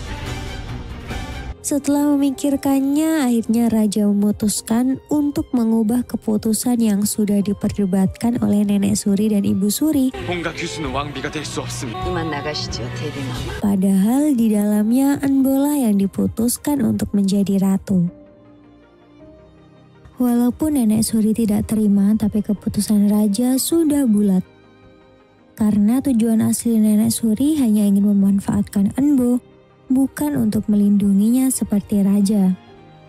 Setelah memikirkannya, akhirnya Raja memutuskan untuk mengubah keputusan yang sudah diperdebatkan oleh Nenek Suri dan Ibu Suri. 본가 규수는 왕비가 될 수 없습니다. 그만 나가시죠, 대비마마. Padahal di dalamnya Eunbo yang diputuskan untuk menjadi ratu. Walaupun Nenek Suri tidak terima, tapi keputusan Raja sudah bulat. Karena tujuan asli Nenek Suri hanya ingin memanfaatkan Eunbo, bukan untuk melindunginya seperti raja.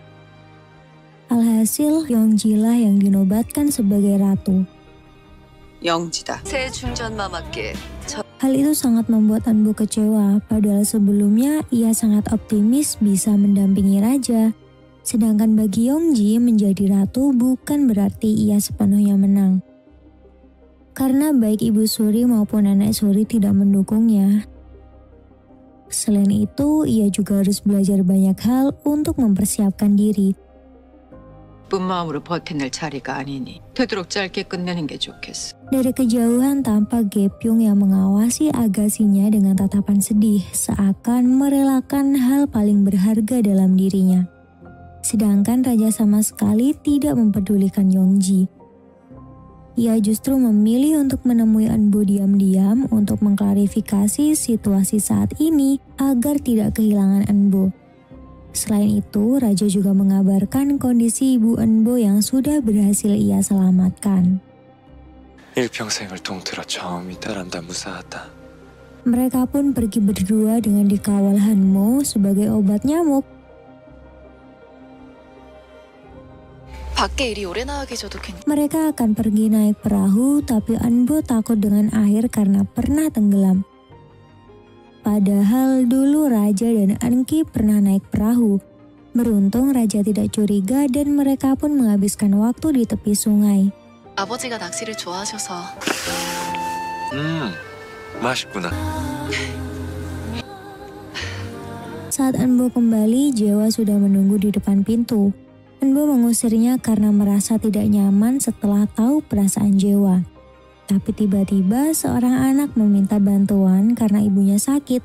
Alhasil, Yongji lah yang dinobatkan sebagai ratu. 영지다. 새 중전마마께 저... Hal itu sangat membuat Eunbo kecewa, padahal sebelumnya ia sangat optimis bisa mendampingi raja. Sedangkan bagi Yongji, menjadi ratu bukan berarti ia sepenuhnya menang. Karena baik Ibu Suri maupun Nenek Suri tidak mendukungnya. Selain itu, ia juga harus belajar banyak hal untuk mempersiapkan diri. 쁜 마음으로 버텨낼 자리가 아니니 되도록 짧게 끝내는 게 좋겠어. Dari kejauhan tampak Gepyong yang mengawasi Agasinya dengan tatapan sedih, seakan merelakan hal paling berharga dalam dirinya. Sedangkan Raja sama sekali tidak mempedulikan Yongji. Ia justru memilih untuk menemui Eunbo diam-diam untuk mengklarifikasi situasi saat ini agar tidak kehilangan Eunbo. Selain itu, Raja juga mengabarkan kondisi ibu Eunbo yang sudah berhasil ia selamatkan. 일평생을 통틀어 처음이 따란다 무사하다. Mereka pun pergi berdua dengan dikawal Hanmo sebagai obat nyamuk. 밖에 일이 오래 나가게 줘도 괜찮... Mereka akan pergi naik perahu, tapi Eunbo takut dengan air karena pernah tenggelam. Padahal dulu Raja dan Eunki pernah naik perahu. Beruntung Raja tidak curiga dan mereka pun menghabiskan waktu di tepi sungai. 아버지가 낚시를 좋아하셔서... 음, 맛있구나. Saat Eunbo kembali, Jewa sudah menunggu di depan pintu. Eunbo mengusirnya karena merasa tidak nyaman setelah tahu perasaan Jewa. Tapi tiba-tiba seorang anak meminta bantuan karena ibunya sakit.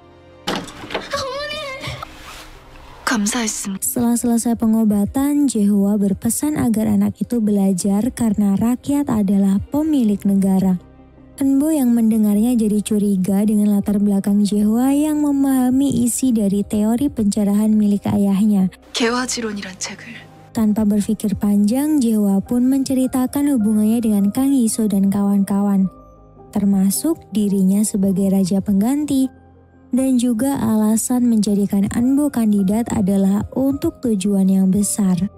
감사했습니다. Setelah selesai pengobatan, Jewa berpesan agar anak itu belajar karena rakyat adalah pemilik negara. Eunbo yang mendengarnya jadi curiga dengan latar belakang Jewa yang memahami isi dari teori pencerahan milik ayahnya. 개화지론이란 책을... Tanpa berpikir panjang, Jewa pun menceritakan hubungannya dengan Kang Yiso dan kawan-kawan, termasuk dirinya sebagai raja pengganti, dan juga alasan menjadikan Eunbo kandidat adalah untuk tujuan yang besar.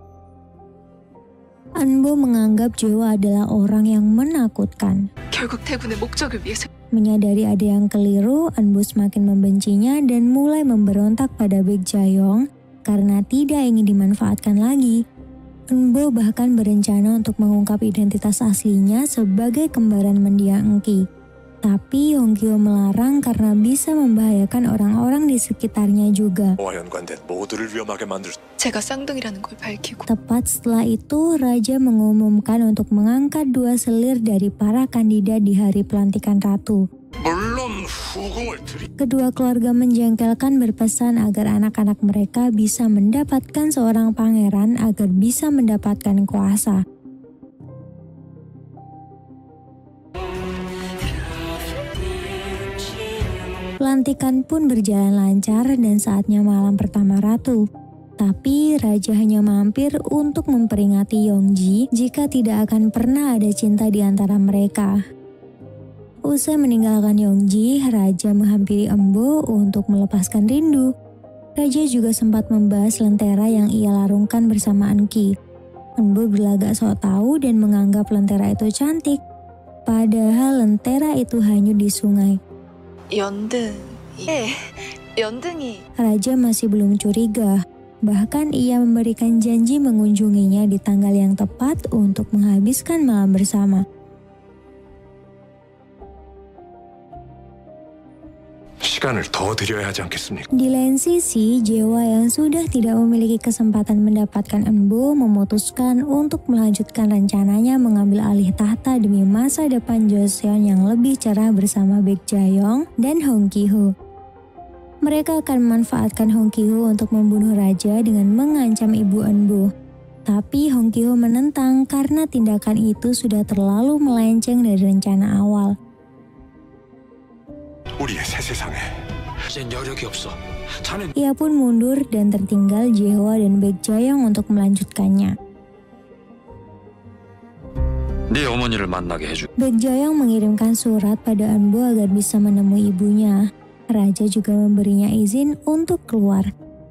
Eunbo menganggap Jewa adalah orang yang menakutkan. 결국 태군의 목적을 위해서... Menyadari ada yang keliru, Eunbo semakin membencinya dan mulai memberontak pada Baek Ja-yong karena tidak ingin dimanfaatkan lagi. Eunbo bahkan berencana untuk mengungkap identitas aslinya sebagai kembaran mendiang Eunki. Tapi Hongkyo melarang karena bisa membahayakan orang-orang di sekitarnya juga. 제가 쌍둥이라는 걸 밝히고... Tepat setelah itu, Raja mengumumkan untuk mengangkat dua selir dari para kandidat di hari pelantikan ratu. Kedua keluarga menjengkelkan berpesan agar anak-anak mereka bisa mendapatkan seorang pangeran agar bisa mendapatkan kuasa. Pelantikan pun berjalan lancar dan saatnya malam pertama ratu. Tapi Raja hanya mampir untuk memperingati Yongji jika tidak akan pernah ada cinta di antara mereka. Usai meninggalkan Yongji, Raja menghampiri Eunbo untuk melepaskan rindu. Raja juga sempat membahas lentera yang ia larungkan bersama Eunki. Enbo berlagak sok tahu dan menganggap lentera itu cantik. Padahal lentera itu hanyut di sungai. 연등. 예, 연등이. Raja masih belum curiga. Bahkan ia memberikan janji mengunjunginya di tanggal yang tepat untuk menghabiskan malam bersama. 시간을 더 드려야 하지 않겠습니까? Di lain sisi, Jewa yang sudah tidak memiliki kesempatan mendapatkan Enbo memutuskan untuk melanjutkan rencananya mengambil alih tahta demi masa depan Joseon yang lebih cerah bersama Baek Jayong dan Hong Ki-ho. Mereka akan memanfaatkan Hong Ki-ho untuk membunuh raja dengan mengancam ibu Enbo. Tapi Hong Ki-ho menentang karena tindakan itu sudah terlalu melenceng dari rencana awal. 우리의 새 세상에 이젠 여력이 없어. 자넨 Ia pun mundur dan tertinggal Jewa dan Baek Jayong untuk melanjutkannya. 네 어머니를 만나게 해주. Baek Jayong mengirimkan surat pada Enbo agar bisa menemui ibunya. Raja juga memberinya izin untuk keluar.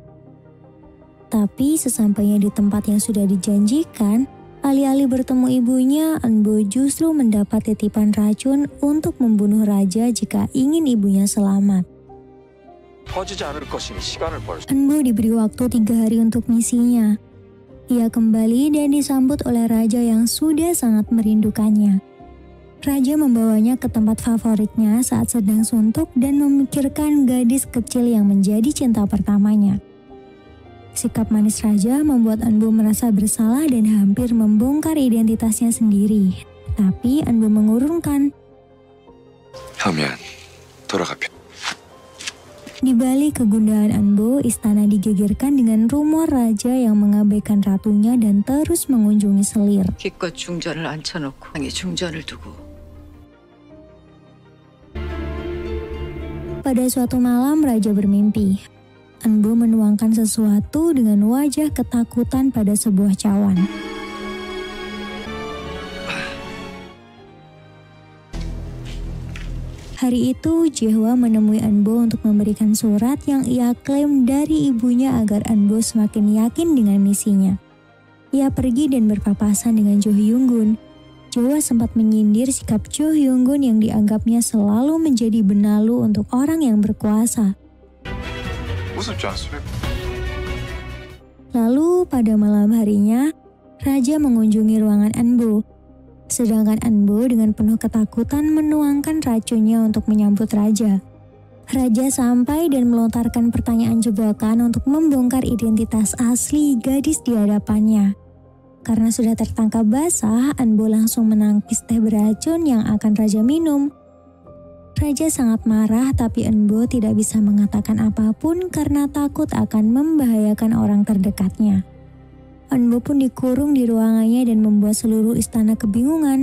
Tapi sesampainya di tempat yang sudah dijanjikan, alih-alih bertemu ibunya, Enbo justru mendapat titipan racun untuk membunuh raja jika ingin ibunya selamat. 터지지 않을 것이니 시간을 벌. Enbo diberi waktu tiga hari untuk misinya. Ia kembali dan disambut oleh raja yang sudah sangat merindukannya. Raja membawanya ke tempat favoritnya saat sedang suntuk dan memikirkan gadis kecil yang menjadi cinta pertamanya. Sikap manis raja membuat Enbo merasa bersalah dan hampir membongkar identitasnya sendiri. Tapi Enbo mengurungkan. 하면 돌아가면. Di balik kegundahan Enbo, istana digegerkan dengan rumor raja yang mengabaikan ratunya dan terus mengunjungi selir. 기껏 중전을 앉혀놓고 당에 중전을 두고. Pada suatu malam raja bermimpi. Enbo menuangkan sesuatu dengan wajah ketakutan pada sebuah cawan. Hari itu, Jewa menemui Enbo untuk memberikan surat yang ia klaim dari ibunya agar Enbo semakin yakin dengan misinya. Ia pergi dan berpapasan dengan Jo Hyung-gun. Jewa sempat menyindir sikap Jo Hyung-gun yang dianggapnya selalu menjadi benalu untuk orang yang berkuasa. Lalu pada malam harinya, Raja mengunjungi ruangan Enbo. Sedangkan Enbo dengan penuh ketakutan menuangkan racunnya untuk menyambut Raja. Raja sampai dan melontarkan pertanyaan jebakan untuk membongkar identitas asli gadis di hadapannya. Karena sudah tertangkap basah, Enbo langsung menangkis teh beracun yang akan Raja minum. Raja sangat marah tapi Enbo tidak bisa mengatakan apapun karena takut akan membahayakan orang terdekatnya. Enbo pun dikurung di ruangannya dan membuat seluruh istana kebingungan.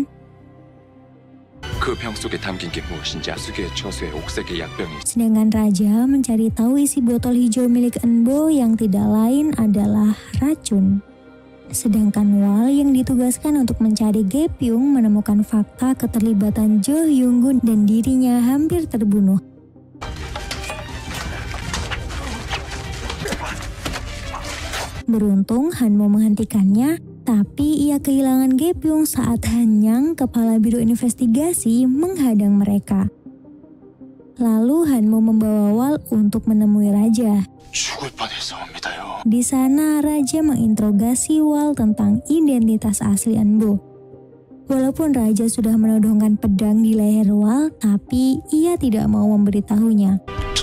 그 병 속에 담긴 게 무엇인지 수계 처수의 옥색의 약병이. Sedangkan Raja mencari tahu isi botol hijau milik Enbo yang tidak lain adalah racun. Sedangkan Wal yang ditugaskan untuk mencari Gepyung menemukan fakta keterlibatan Jo Hyung-gun dan dirinya hampir terbunuh. Beruntung Hanmo menghentikannya, tapi ia kehilangan Gepyung saat Hanyang, kepala biro investigasi, menghadang mereka. Lalu Hanmo membawa Wal untuk menemui Raja. 죽을 뻔했사옵니다요. Di sana Raja menginterogasi Wal tentang identitas asli Enbo. Walaupun Raja sudah menodongkan pedang di leher Wal, tapi ia tidak mau memberitahunya.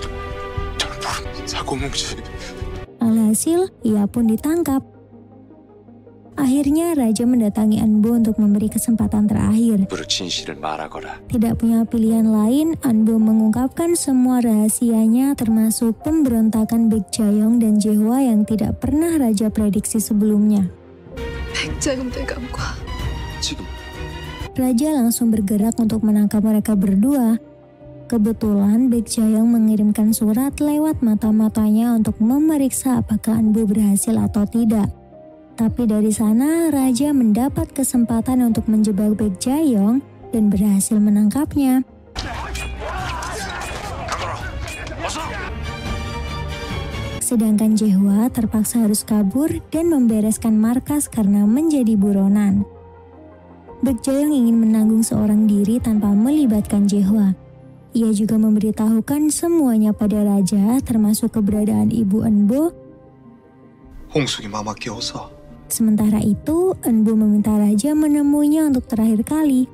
Alhasil, ia pun ditangkap. Akhirnya Raja mendatangi Enbo untuk memberi kesempatan terakhir. 진실을 말하거라. Tidak punya pilihan lain, Enbo mengungkapkan semua rahasianya termasuk pemberontakan Baek Jayong dan Jehwa yang tidak pernah Raja prediksi sebelumnya. 백자용 대감과 지금 Raja langsung bergerak untuk menangkap mereka berdua. Kebetulan Baek Jayong mengirimkan surat lewat mata-matanya untuk memeriksa apakah Enbo berhasil atau tidak. Tapi dari sana Raja mendapat kesempatan untuk menjebak Baek Jayong dan berhasil menangkapnya. Sedangkan Jaehwa terpaksa harus kabur dan membereskan markas karena menjadi buronan. Baekjeong ingin menanggung seorang diri tanpa melibatkan Jaehwa. Ia juga memberitahukan semuanya pada raja, termasuk keberadaan ibu Eunbo. 홍숙이 마마 끼워서. Sementara itu, Eunbo meminta raja menemuinya untuk terakhir kali.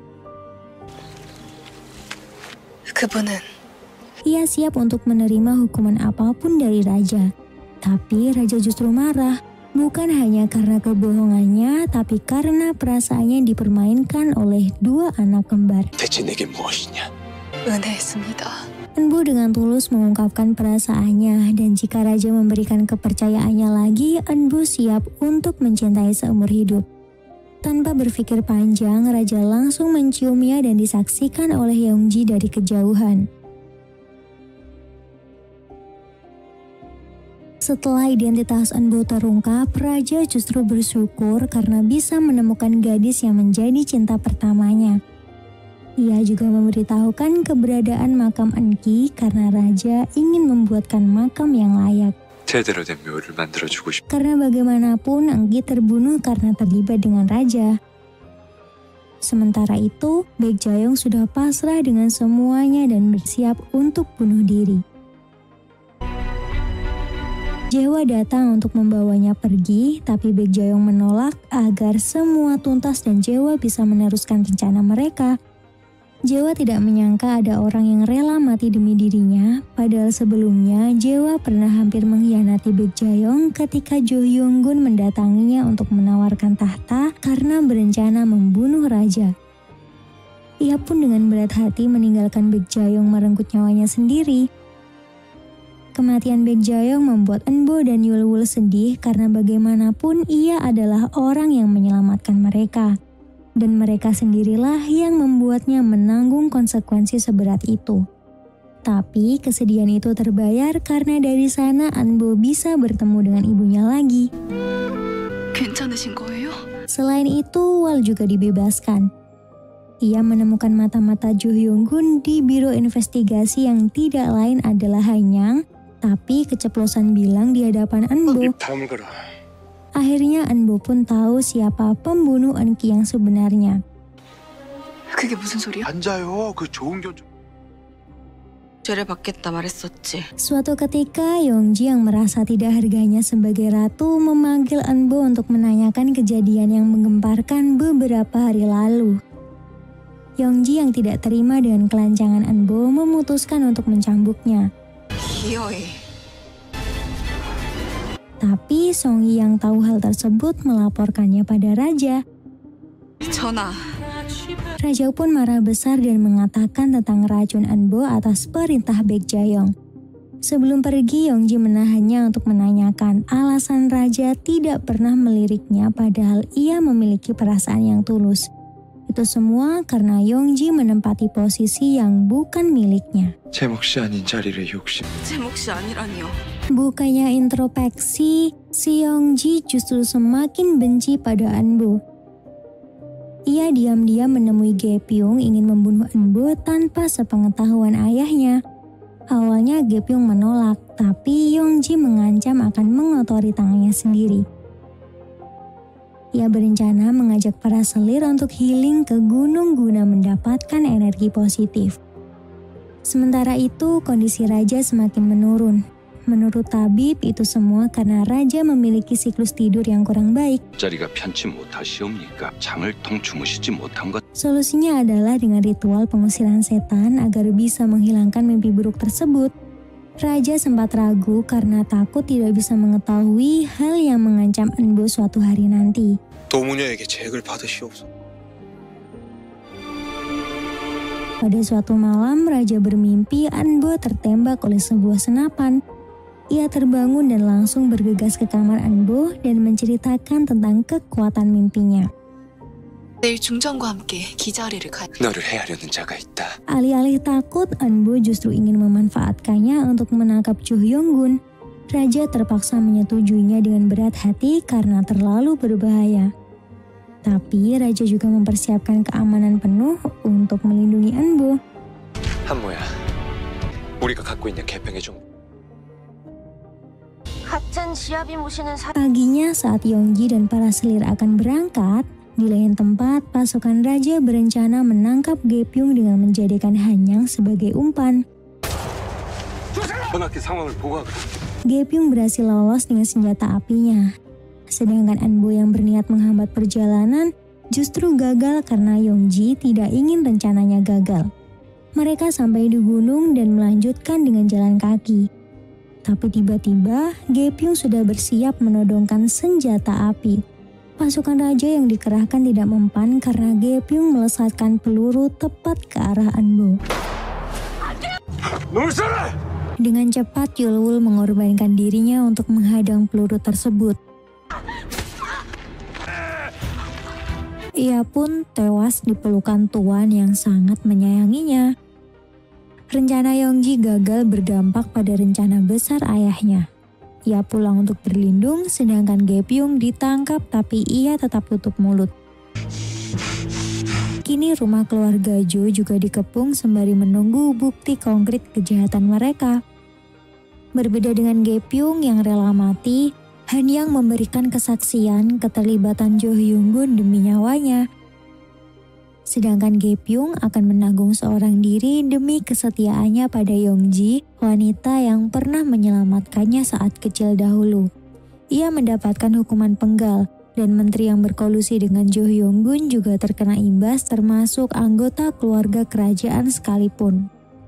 그분은 Ia siap untuk menerima hukuman apapun dari raja. Tapi raja justru marah, bukan hanya karena kebohongannya, tapi karena perasaannya dipermainkan oleh dua anak kembar. 대체 내게 무엇이냐? 은혜했습니다. Eunbo dengan tulus mengungkapkan perasaannya, dan jika raja memberikan kepercayaannya lagi, Eunbo siap untuk mencintai seumur hidup. Tanpa berpikir panjang, raja langsung menciumnya dan disaksikan oleh Yeongji dari kejauhan. Setelah identitas Eunbo terungkap, raja justru bersyukur karena bisa menemukan gadis yang menjadi cinta pertamanya. Ia juga memberitahukan keberadaan makam Eunki karena raja ingin membuatkan makam yang layak. 제대로 된 묘를 만들어주고 싶. Karena bagaimanapun Eunki terbunuh karena terlibat dengan raja. Sementara itu, Baekjeong sudah pasrah dengan semuanya dan bersiap untuk bunuh diri. Jaehwa datang untuk membawanya pergi, tapi Baekjeong menolak agar semua tuntas dan Jaehwa bisa meneruskan rencana mereka. Jaehwa tidak menyangka ada orang yang rela mati demi dirinya, padahal sebelumnya Jaehwa pernah hampir mengkhianati Baekjeong ketika Jo Hyung-gun mendatanginya untuk menawarkan tahta karena berencana membunuh raja. Ia pun dengan berat hati meninggalkan Baekjeong merenggut nyawanya sendiri. Kematian Baekjeong membuat Eunbo dan Yulwul sedih karena bagaimanapun ia adalah orang yang menyelamatkan mereka. Dan mereka sendirilah yang membuatnya menanggung konsekuensi seberat itu. Tapi kesedihan itu terbayar karena dari sana Eunbo bisa bertemu dengan ibunya lagi. 괜찮으신 거예요? Selain itu, Wal juga dibebaskan. Ia menemukan mata-mata Jo Hyung-gun di biro investigasi yang tidak lain adalah Hanyang, tapi keceplosan bilang di hadapan Eunbo. Akhirnya Eunbo pun tahu siapa pembunuh Eunki yang sebenarnya. 그게 무슨 소리야? 앉아요. 그 좋은 견 좀. 죄를 받겠다 말했었지. Suatu ketika, Yeongji yang merasa tidak harganya sebagai ratu memanggil Eunbo untuk menanyakan kejadian yang menggemparkan beberapa hari lalu. Yeongji yang tidak terima dengan kelancangan Eunbo memutuskan untuk mencambuknya. 기어이. Tapi Song-hye yang tahu hal tersebut melaporkannya pada raja. 전하. Raja pun marah besar dan mengatakan tentang racun Eunbo atas perintah Baekjeong. Sebelum pergi, Yeongji menahannya untuk menanyakan alasan raja tidak pernah meliriknya padahal ia memiliki perasaan yang tulus. Itu semua karena Yeongji menempati posisi yang bukan miliknya. 제 몫이 아닌 자리를 욕심. 제 몫이 아니라니요. Bukannya introspeksi, si Yeongji justru semakin benci pada Eunbo. Ia diam-diam menemui Gaepyeong ingin membunuh Eunbo tanpa sepengetahuan ayahnya. Awalnya Gaepyeong menolak, tapi Yeongji mengancam akan mengotori tangannya sendiri. Ia berencana mengajak para selir untuk healing ke gunung guna mendapatkan energi positif. Sementara itu, kondisi raja semakin menurun. Menurut tabib, itu semua karena raja memiliki siklus tidur yang kurang baik. 자리가 편치 못하시옵니까? 장을 통 주무시지 못한 것. Solusinya adalah dengan ritual pengusiran setan agar bisa menghilangkan mimpi buruk tersebut. Raja sempat ragu karena takut tidak bisa mengetahui hal yang mengancam Eunbo suatu hari nanti. 도무녀에게 재액을 받으시옵소서. Pada suatu malam, raja bermimpi Eunbo tertembak oleh sebuah senapan. Ia terbangun dan langsung bergegas ke kamar Eunbo dan menceritakan tentang kekuatan mimpinya. 내일 중전과 함께 기자회를 가. 너를 해하려는 자가 있다. Alih-alih takut, Eunbo justru ingin memanfaatkannya untuk menangkap Jo Hyung-gun. Raja terpaksa menyetujuinya dengan berat hati karena terlalu berbahaya. Tapi raja juga mempersiapkan keamanan penuh untuk melindungi Eunbo. 한모야, 우리가 갖고 있는 개평의 종. Paginya saat Yongji dan para selir akan berangkat, di lain tempat pasukan raja berencana menangkap Gepyung dengan menjadikan Hanyang sebagai umpan. Gepyung berhasil lolos dengan senjata apinya. Sedangkan Anbo yang berniat menghambat perjalanan justru gagal karena Yongji tidak ingin rencananya gagal. Mereka sampai di gunung dan melanjutkan dengan jalan kaki. Tapi tiba-tiba Gepyung sudah bersiap menodongkan senjata api. Pasukan raja yang dikerahkan tidak mempan karena Gepyung melesatkan peluru tepat ke arah Anbo. Dengan cepat Yulwul mengorbankan dirinya untuk menghadang peluru tersebut. Ia pun tewas di pelukan Tuan yang sangat menyayanginya. Rencana Yongji gagal berdampak pada rencana besar ayahnya. Ia pulang untuk berlindung, sedangkan Gepyung ditangkap tapi ia tetap tutup mulut. Kini rumah keluarga Jo juga dikepung sembari menunggu bukti konkret kejahatan mereka. Berbeda dengan Gepyung yang rela mati, Hanyang memberikan kesaksian keterlibatan Jo Hyung-gun demi nyawanya. Sedangkan Gepyung akan menanggung seorang diri demi kesetiaannya pada Yongji, wanita yang pernah menyelamatkannya saat kecil dahulu. Ia mendapatkan hukuman penggal, dan menteri yang berkolusi dengan Jo Hyung-gun juga terkena imbas termasuk anggota keluarga kerajaan sekalipun.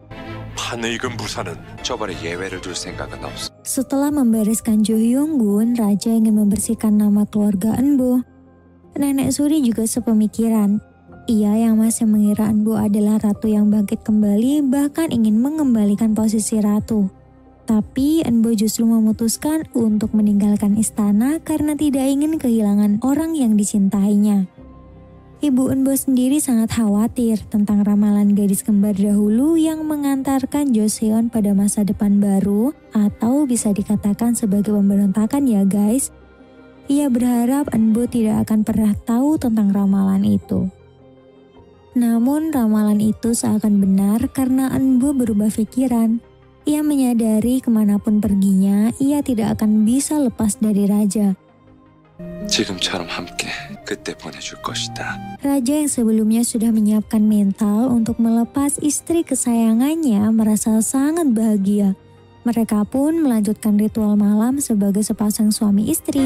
처벌에 예외를 둘 생각은 없어. Setelah membereskan Jo Hyung-gun, raja ingin membersihkan nama keluarga Anbo. Nenek Suri juga sepemikiran. Ia yang masih mengira Anbo adalah ratu yang bangkit kembali bahkan ingin mengembalikan posisi ratu. Tapi Anbo justru memutuskan untuk meninggalkan istana karena tidak ingin kehilangan orang yang dicintainya. Ibu Anbo sendiri sangat khawatir tentang ramalan gadis kembar dahulu yang mengantarkan Joseon pada masa depan baru atau bisa dikatakan sebagai pemberontakan ya guys. Ia berharap Anbo tidak akan pernah tahu tentang ramalan itu. Namun ramalan itu seakan benar karena Anbo berubah pikiran. Ia menyadari kemanapun perginya, ia tidak akan bisa lepas dari raja. 지금처럼 함께 그때 보내줄 것이다. Raja yang sebelumnya sudah menyiapkan mental untuk melepas istri kesayangannya merasa sangat bahagia. Mereka pun melanjutkan ritual malam sebagai sepasang suami istri.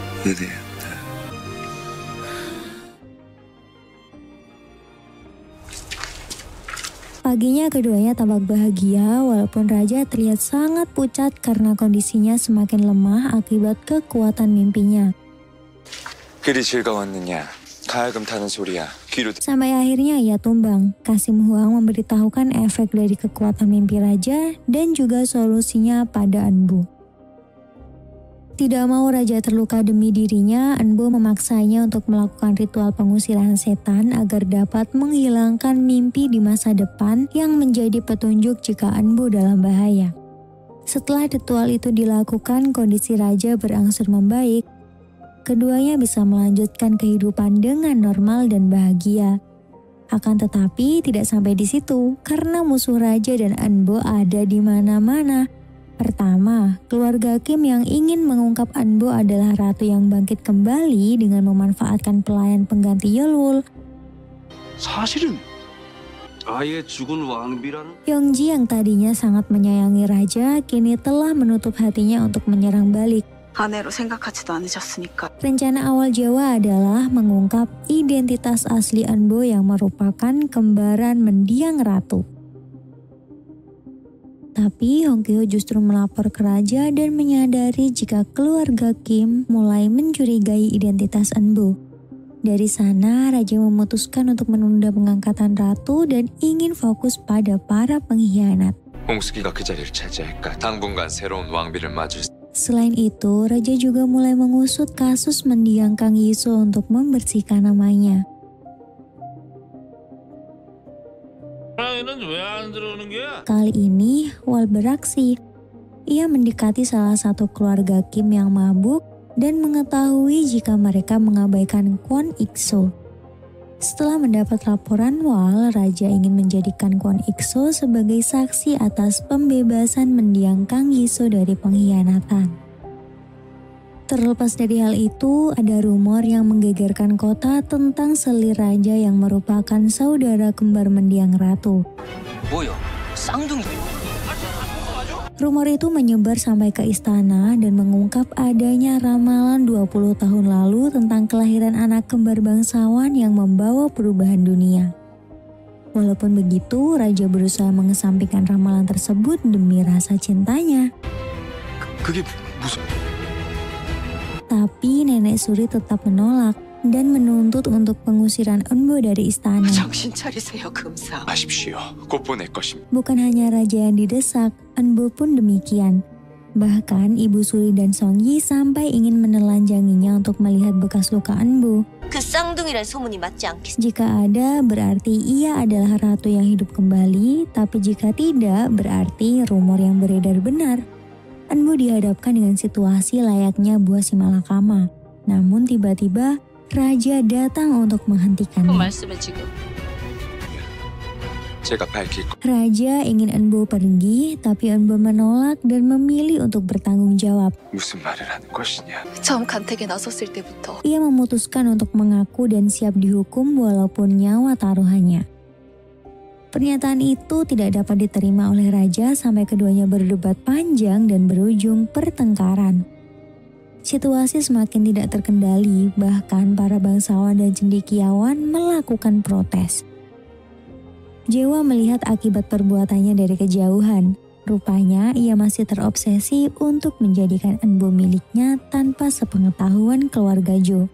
Paginya keduanya tampak bahagia walaupun raja terlihat sangat pucat karena kondisinya semakin lemah akibat kekuatan mimpinya. 그리 즐거웠느냐? 가야금 타는 소리야. 귀로. Sampai akhirnya ia tumbang. Kasim Huang memberitahukan efek dari kekuatan mimpi raja dan juga solusinya pada Anbo. Tidak mau raja terluka demi dirinya, Anbo memaksanya untuk melakukan ritual pengusiran setan agar dapat menghilangkan mimpi di masa depan yang menjadi petunjuk jika Anbo dalam bahaya. Setelah ritual itu dilakukan, kondisi raja berangsur membaik. Keduanya bisa melanjutkan kehidupan dengan normal dan bahagia. Akan tetapi tidak sampai di situ karena musuh raja dan Anbo ada di mana-mana. Pertama, keluarga Kim yang ingin mengungkap Anbo adalah ratu yang bangkit kembali dengan memanfaatkan pelayan pengganti Yulwul. 사실은 아예 죽은 왕비라는. Yongji yang tadinya sangat menyayangi raja kini telah menutup hatinya untuk menyerang balik. 아내로 생각하지도 않으셨으니까. Rencana awal Jawa adalah mengungkap identitas asli Anbo yang merupakan kembaran mendiang ratu. Tapi Hong Kyo justru melapor ke raja dan menyadari jika keluarga Kim mulai mencurigai identitas Anbo. Dari sana, raja memutuskan untuk menunda pengangkatan ratu dan ingin fokus pada para pengkhianat. 홍숙이가 그 자리를 차지할까? 당분간 새로운 왕비를 맞을. Selain itu, raja juga mulai mengusut kasus mendiang Kang Yiso untuk membersihkan namanya. Kali ini, Wal beraksi. Ia mendekati salah satu keluarga Kim yang mabuk dan mengetahui jika mereka mengabaikan Kwon Ik-so. Setelah mendapat laporan Wal, raja ingin menjadikan Kwon Ik-so sebagai saksi atas pembebasan mendiang Kang Yiso dari pengkhianatan. Terlepas dari hal itu, ada rumor yang menggegerkan kota tentang selir raja yang merupakan saudara kembar mendiang ratu. 뭐야? 쌍둥이. Rumor itu menyebar sampai ke istana dan mengungkap adanya ramalan dua puluh tahun lalu tentang kelahiran anak kembar bangsawan yang membawa perubahan dunia. Walaupun begitu, raja berusaha mengesampingkan ramalan tersebut demi rasa cintanya. 그게 무슨... Tapi nenek Suri tetap menolak dan menuntut untuk pengusiran Eunbo dari istana. 정신 차리세요, 금사. 마십시오. 곧 보낼 것입니다. Bukan hanya raja yang didesak, Eunbo pun demikian. Bahkan Ibu Suri dan Songyi sampai ingin menelanjanginya untuk melihat bekas luka Eunbo. 그 쌍둥이란 소문이 맞지 않겠어? Jika ada, berarti ia adalah ratu yang hidup kembali, tapi jika tidak, berarti rumor yang beredar benar. Eunbo dihadapkan dengan situasi layaknya buah simalakama. Namun tiba-tiba, raja datang untuk menghentikannya. 말씀해 지금. 제가 밝힐 거. Raja ingin Eunbo pergi, tapi Eunbo menolak dan memilih untuk bertanggung jawab. 무슨 말을 하는 것이냐? 처음 간택에 나섰을 때부터 Ia memutuskan untuk mengaku dan siap dihukum walaupun nyawa taruhannya. Pernyataan itu tidak dapat diterima oleh raja sampai keduanya berdebat panjang dan berujung pertengkaran. Situasi semakin tidak terkendali, bahkan para bangsawan dan cendekiawan melakukan protes. Jewa melihat akibat perbuatannya dari kejauhan. Rupanya ia masih terobsesi untuk menjadikan Eunbo miliknya tanpa sepengetahuan keluarga Jo.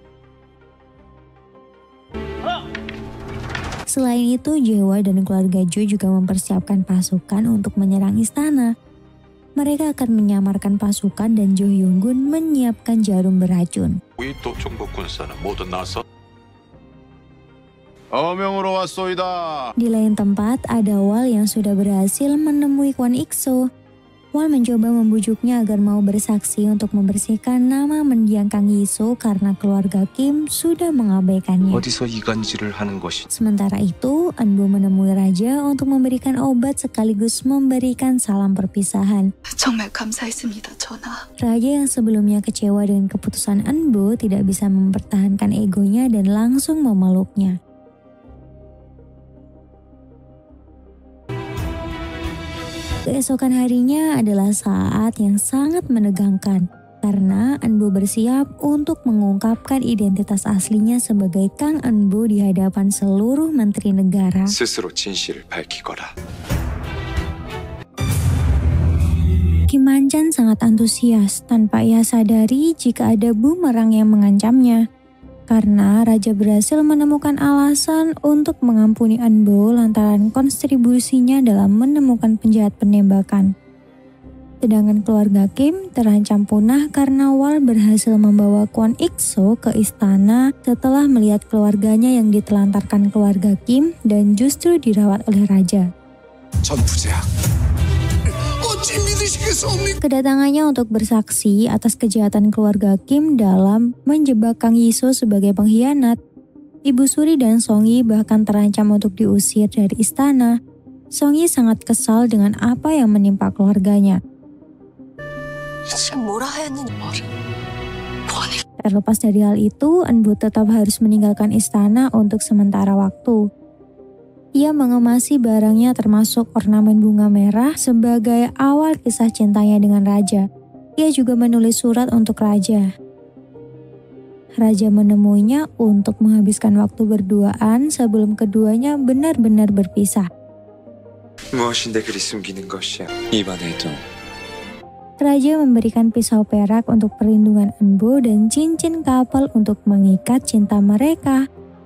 Selain itu, Jewa dan keluarga Jo juga mempersiapkan pasukan untuk menyerang istana. Mereka akan menyamarkan pasukan dan Jo Hyung-gun menyiapkan jarum beracun. 우리 또 정복군사는 모두 나서 어명으로 왔소이다. Di lain tempat, ada Wal yang sudah berhasil menemui Kwon Ik-soo. Wal mencoba membujuknya agar mau bersaksi untuk membersihkan nama mendiang Kang Yi-soo karena keluarga Kim sudah mengabaikannya. 어디서 이간질을 하는 것이? Sementara itu, Eunbo menemui raja untuk memberikan obat sekaligus memberikan salam perpisahan. 정말 감사했습니다, 전하. Raja yang sebelumnya kecewa dengan keputusan Eunbo tidak bisa mempertahankan egonya dan langsung memeluknya. Keesokan harinya adalah saat yang sangat menegangkan karena Eunbo bersiap untuk mengungkapkan identitas aslinya sebagai Kang Eunbo di hadapan seluruh menteri negara. 스스로 진실을 밝히거라. Kim Man-chan sangat antusias tanpa ia sadari jika ada bumerang yang mengancamnya. Karena raja berhasil menemukan alasan untuk mengampuni Eunbo lantaran kontribusinya dalam menemukan penjahat penembakan. Sedangkan keluarga Kim terancam punah karena Wal berhasil membawa Kwon Ik-soo ke istana setelah melihat keluarganya yang ditelantarkan keluarga Kim dan justru dirawat oleh raja. 전부제약. Kedatangannya untuk bersaksi atas kejahatan keluarga Kim dalam menjebak Kang Yi-soo sebagai pengkhianat. Ibu Suri dan Songyi bahkan terancam untuk diusir dari istana. Songyi sangat kesal dengan apa yang menimpa keluarganya. 뭐라 하였느냐? Terlepas dari hal itu, Eunbo tetap harus meninggalkan istana untuk sementara waktu. Ia mengemasi barangnya termasuk ornamen bunga merah sebagai awal kisah cintanya dengan raja. Ia juga menulis surat untuk raja. Raja menemuinya untuk menghabiskan waktu berduaan sebelum keduanya benar-benar berpisah. 무엇인데 그리 숨기는 것이야? 이번에도 Raja memberikan pisau perak untuk perlindungan Eunbo dan cincin kapal untuk mengikat cinta mereka.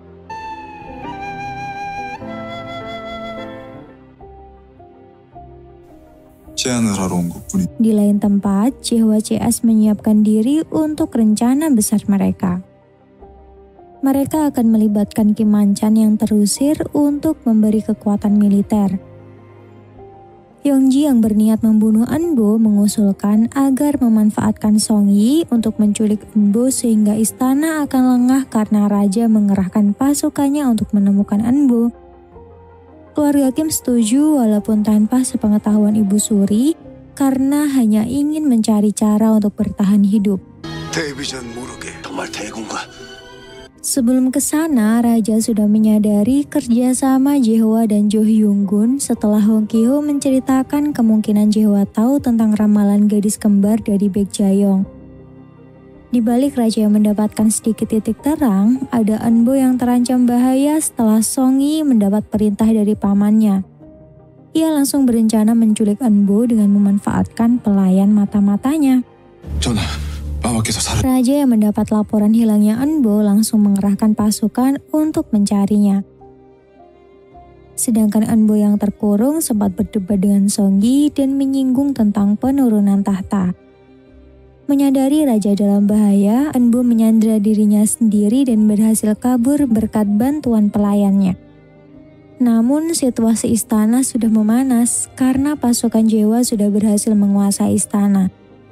제안을 하러 온 것뿐이. Di lain tempat, Chihwa C S menyiapkan diri untuk rencana besar mereka. Mereka akan melibatkan Kim Man-chan yang terusir untuk memberi kekuatan militer. Yongji yang berniat membunuh Eunbo mengusulkan agar memanfaatkan Songyi untuk menculik Eunbo sehingga istana akan lengah karena raja mengerahkan pasukannya untuk menemukan Eunbo. Keluarga Kim setuju walaupun tanpa sepengetahuan Ibu Suri karena hanya ingin mencari cara untuk bertahan hidup. 텔레비전 모르게 정말 대군가. Sebelum ke sana, Raja sudah menyadari kerjasama Jaehwa dan Jo Hyung-gun setelah Hong Ki-ho menceritakan kemungkinan Jaehwa tahu tentang ramalan gadis kembar dari Baek Ja-young. Di balik Raja yang mendapatkan sedikit titik terang, ada Eunbo yang terancam bahaya setelah Song-yi mendapat perintah dari pamannya. Ia langsung berencana menculik Eunbo dengan memanfaatkan pelayan mata-matanya. 전하, 마마께서 사라. Raja yang mendapat laporan hilangnya Eunbo langsung mengerahkan pasukan untuk mencarinya. Sedangkan Eunbo yang terkurung sempat berdebat dengan Song-yi dan menyinggung tentang penurunan tahta. Menyadari Raja dalam bahaya, Eunbo menyandra dirinya sendiri dan berhasil kabur berkat bantuan pelayannya. Namun situasi istana sudah memanas karena pasukan Jaehwa sudah berhasil menguasai istana.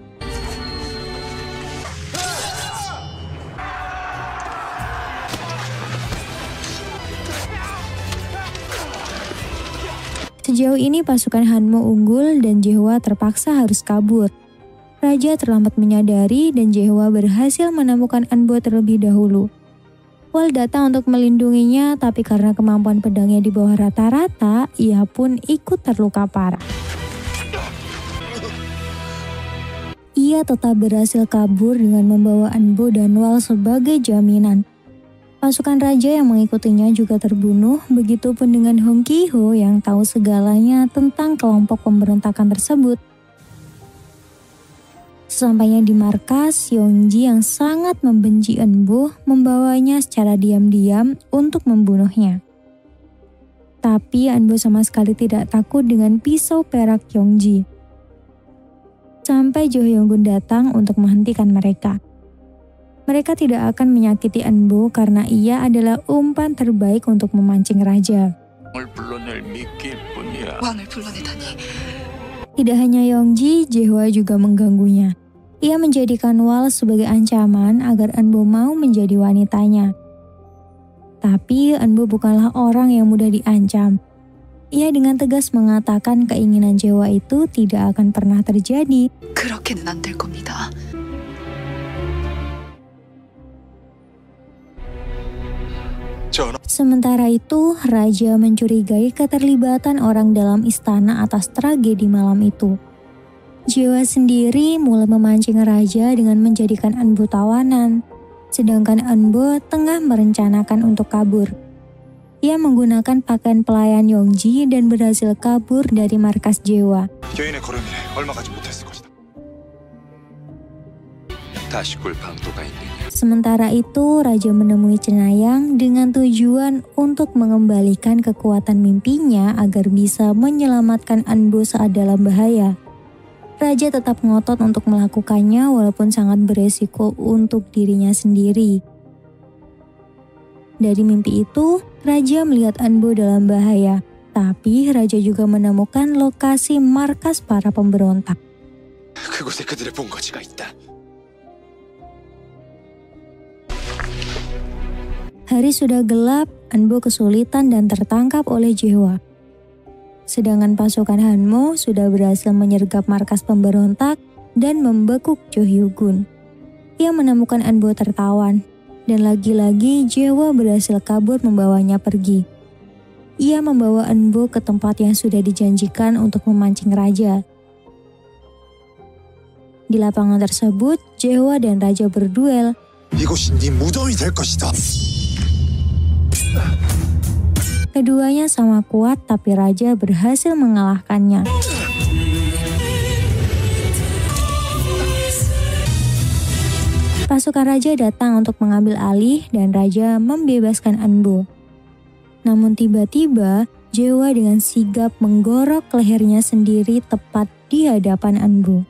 Sejauh ini pasukan Hanmo unggul dan Jaehwa terpaksa harus kabur. Raja terlambat menyadari dan Jaehwa berhasil menemukan Eunbo terlebih dahulu. Wal datang untuk melindunginya, tapi karena kemampuan pedangnya di bawah rata-rata, ia pun ikut terluka parah. Ia tetap berhasil kabur dengan membawa Eunbo dan Wal sebagai jaminan. Pasukan raja yang mengikutinya juga terbunuh, begitupun dengan Hong Ki-ho yang tahu segalanya tentang kelompok pemberontakan tersebut. Sesampainya di markas, Yongji yang sangat membenci Eunbo membawanya secara diam-diam untuk membunuhnya. Tapi Eunbo sama sekali tidak takut dengan pisau perak Yongji. Sampai Jo Hyung-gun datang untuk menghentikan mereka. Mereka tidak akan menyakiti Eunbo karena ia adalah umpan terbaik untuk memancing raja. 왕을 불러내다니. Tidak hanya Yongji, Jaehwa juga mengganggunya. Ia menjadikan Wal sebagai ancaman agar Eunbo mau menjadi wanitanya. Tapi Eunbo bukanlah orang yang mudah diancam. Ia dengan tegas mengatakan keinginan Jaehwa itu tidak akan pernah terjadi. 그렇게는 안 될 겁니다. Sementara itu, Raja mencurigai keterlibatan orang dalam istana atas tragedi malam itu. Jaehwa sendiri mulai memancing Raja dengan menjadikan Eunbo tawanan, sedangkan Eunbo tengah merencanakan untuk kabur. Ia menggunakan pakaian pelayan Yongji dan berhasil kabur dari markas Jaehwa. 여인의 걸음이래 얼마까지 못했을 것이다. 다시 굴 방도가 있느냐. Sementara itu, Raja menemui Cenayang dengan tujuan untuk mengembalikan kekuatan mimpinya agar bisa menyelamatkan Eunbo saat dalam bahaya. Raja tetap ngotot untuk melakukannya walaupun sangat beresiko untuk dirinya sendiri. Dari mimpi itu, Raja melihat Eunbo dalam bahaya, tapi Raja juga menemukan lokasi markas para pemberontak. 그곳에 그들의 본거지가 있다. Hari sudah gelap, Eunbo kesulitan dan tertangkap oleh Jaehwa. Sedangkan pasukan Hanmo sudah berhasil menyergap markas pemberontak dan membekuk Jo Hyung-gun. Ia menemukan Eunbo tertawan, dan lagi-lagi Jaehwa berhasil kabur membawanya pergi. Ia membawa Eunbo ke tempat yang sudah dijanjikan untuk memancing raja. Di lapangan tersebut, Jaehwa dan raja berduel. 이곳이 네 무덤이 될 것이다. Keduanya sama kuat, tapi raja berhasil mengalahkannya. Pasukan raja datang untuk mengambil alih dan raja membebaskan Eunbo. Namun tiba-tiba, Jaehwa dengan sigap menggorok lehernya sendiri tepat di hadapan Eunbo.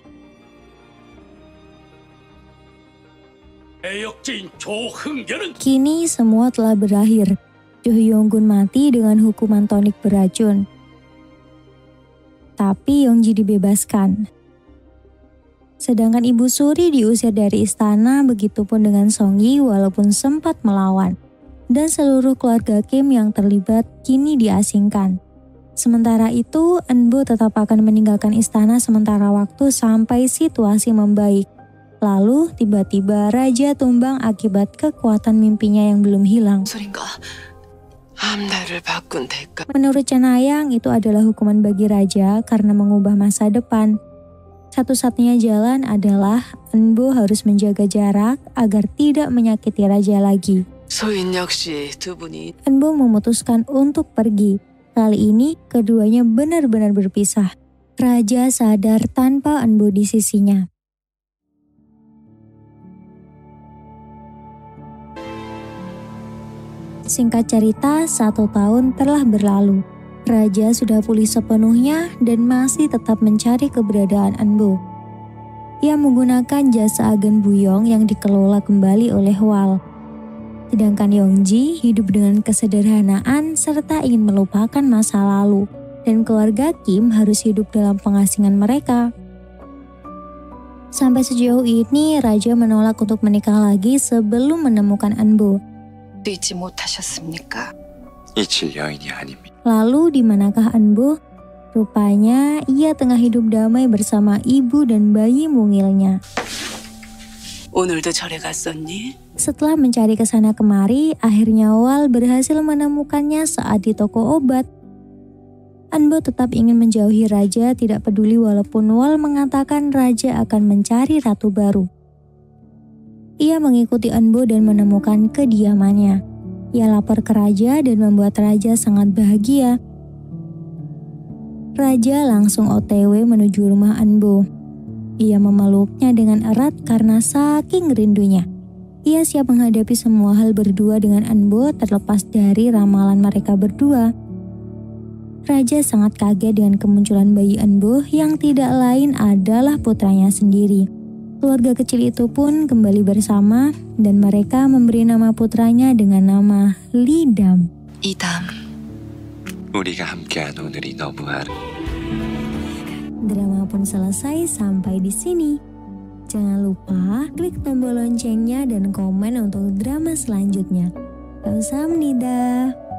Kini semua telah berakhir. Jo Hyung-gun mati dengan hukuman tonik beracun. Tapi Yongji dibebaskan. Sedangkan Ibu Suri diusir dari istana, begitupun dengan Song-yi walaupun sempat melawan. Dan seluruh keluarga Kim yang terlibat kini diasingkan. Sementara itu, Eunbo tetap akan meninggalkan istana sementara waktu sampai situasi membaik. Lalu tiba-tiba raja tumbang akibat kekuatan mimpinya yang belum hilang. 소린가? 앞날을 바꾼 대가. Menurut Cenayang itu adalah hukuman bagi raja karena mengubah masa depan. Satu-satunya jalan adalah Enbo harus menjaga jarak agar tidak menyakiti raja lagi. 소인 역시 두 분이 Enbo memutuskan untuk pergi. Kali ini keduanya benar-benar berpisah. Raja sadar tanpa Enbo di sisinya. Singkat cerita, satu tahun telah berlalu. Raja sudah pulih sepenuhnya dan masih tetap mencari keberadaan Enbo. Ia menggunakan jasa agen Buyong yang dikelola kembali oleh Wal. Sedangkan Yongji hidup dengan kesederhanaan serta ingin melupakan masa lalu, dan keluarga Kim harus hidup dalam pengasingan mereka. Sampai sejauh ini, Raja menolak untuk menikah lagi sebelum menemukan Enbo. 잊지 못하셨습니까? 잊힐 여인이 아닙니다. Lalu di manakah Enbo? Rupanya ia tengah hidup damai bersama ibu dan bayi mungilnya. 오늘도 절에 갔었니? Setelah mencari kesana kemari, akhirnya Wal berhasil menemukannya saat di toko obat. Enbo tetap ingin menjauhi raja, tidak peduli walaupun Wal mengatakan raja akan mencari ratu baru. Ia mengikuti Enbo dan menemukan kediamannya. Ia lapor ke raja dan membuat raja sangat bahagia. Raja langsung O T W menuju rumah Enbo. Ia memeluknya dengan erat karena saking rindunya. Ia siap menghadapi semua hal berdua dengan Enbo terlepas dari ramalan mereka berdua. Raja sangat kaget dengan kemunculan bayi Enbo yang tidak lain adalah putranya sendiri. Keluarga kecil itu pun kembali bersama dan mereka memberi nama putranya dengan nama Lidam. 이담. 우리가 함께한 오늘이 너무 아름. Drama pun selesai sampai di sini. Jangan lupa klik tombol loncengnya dan komen untuk drama selanjutnya. Kamsahamnida.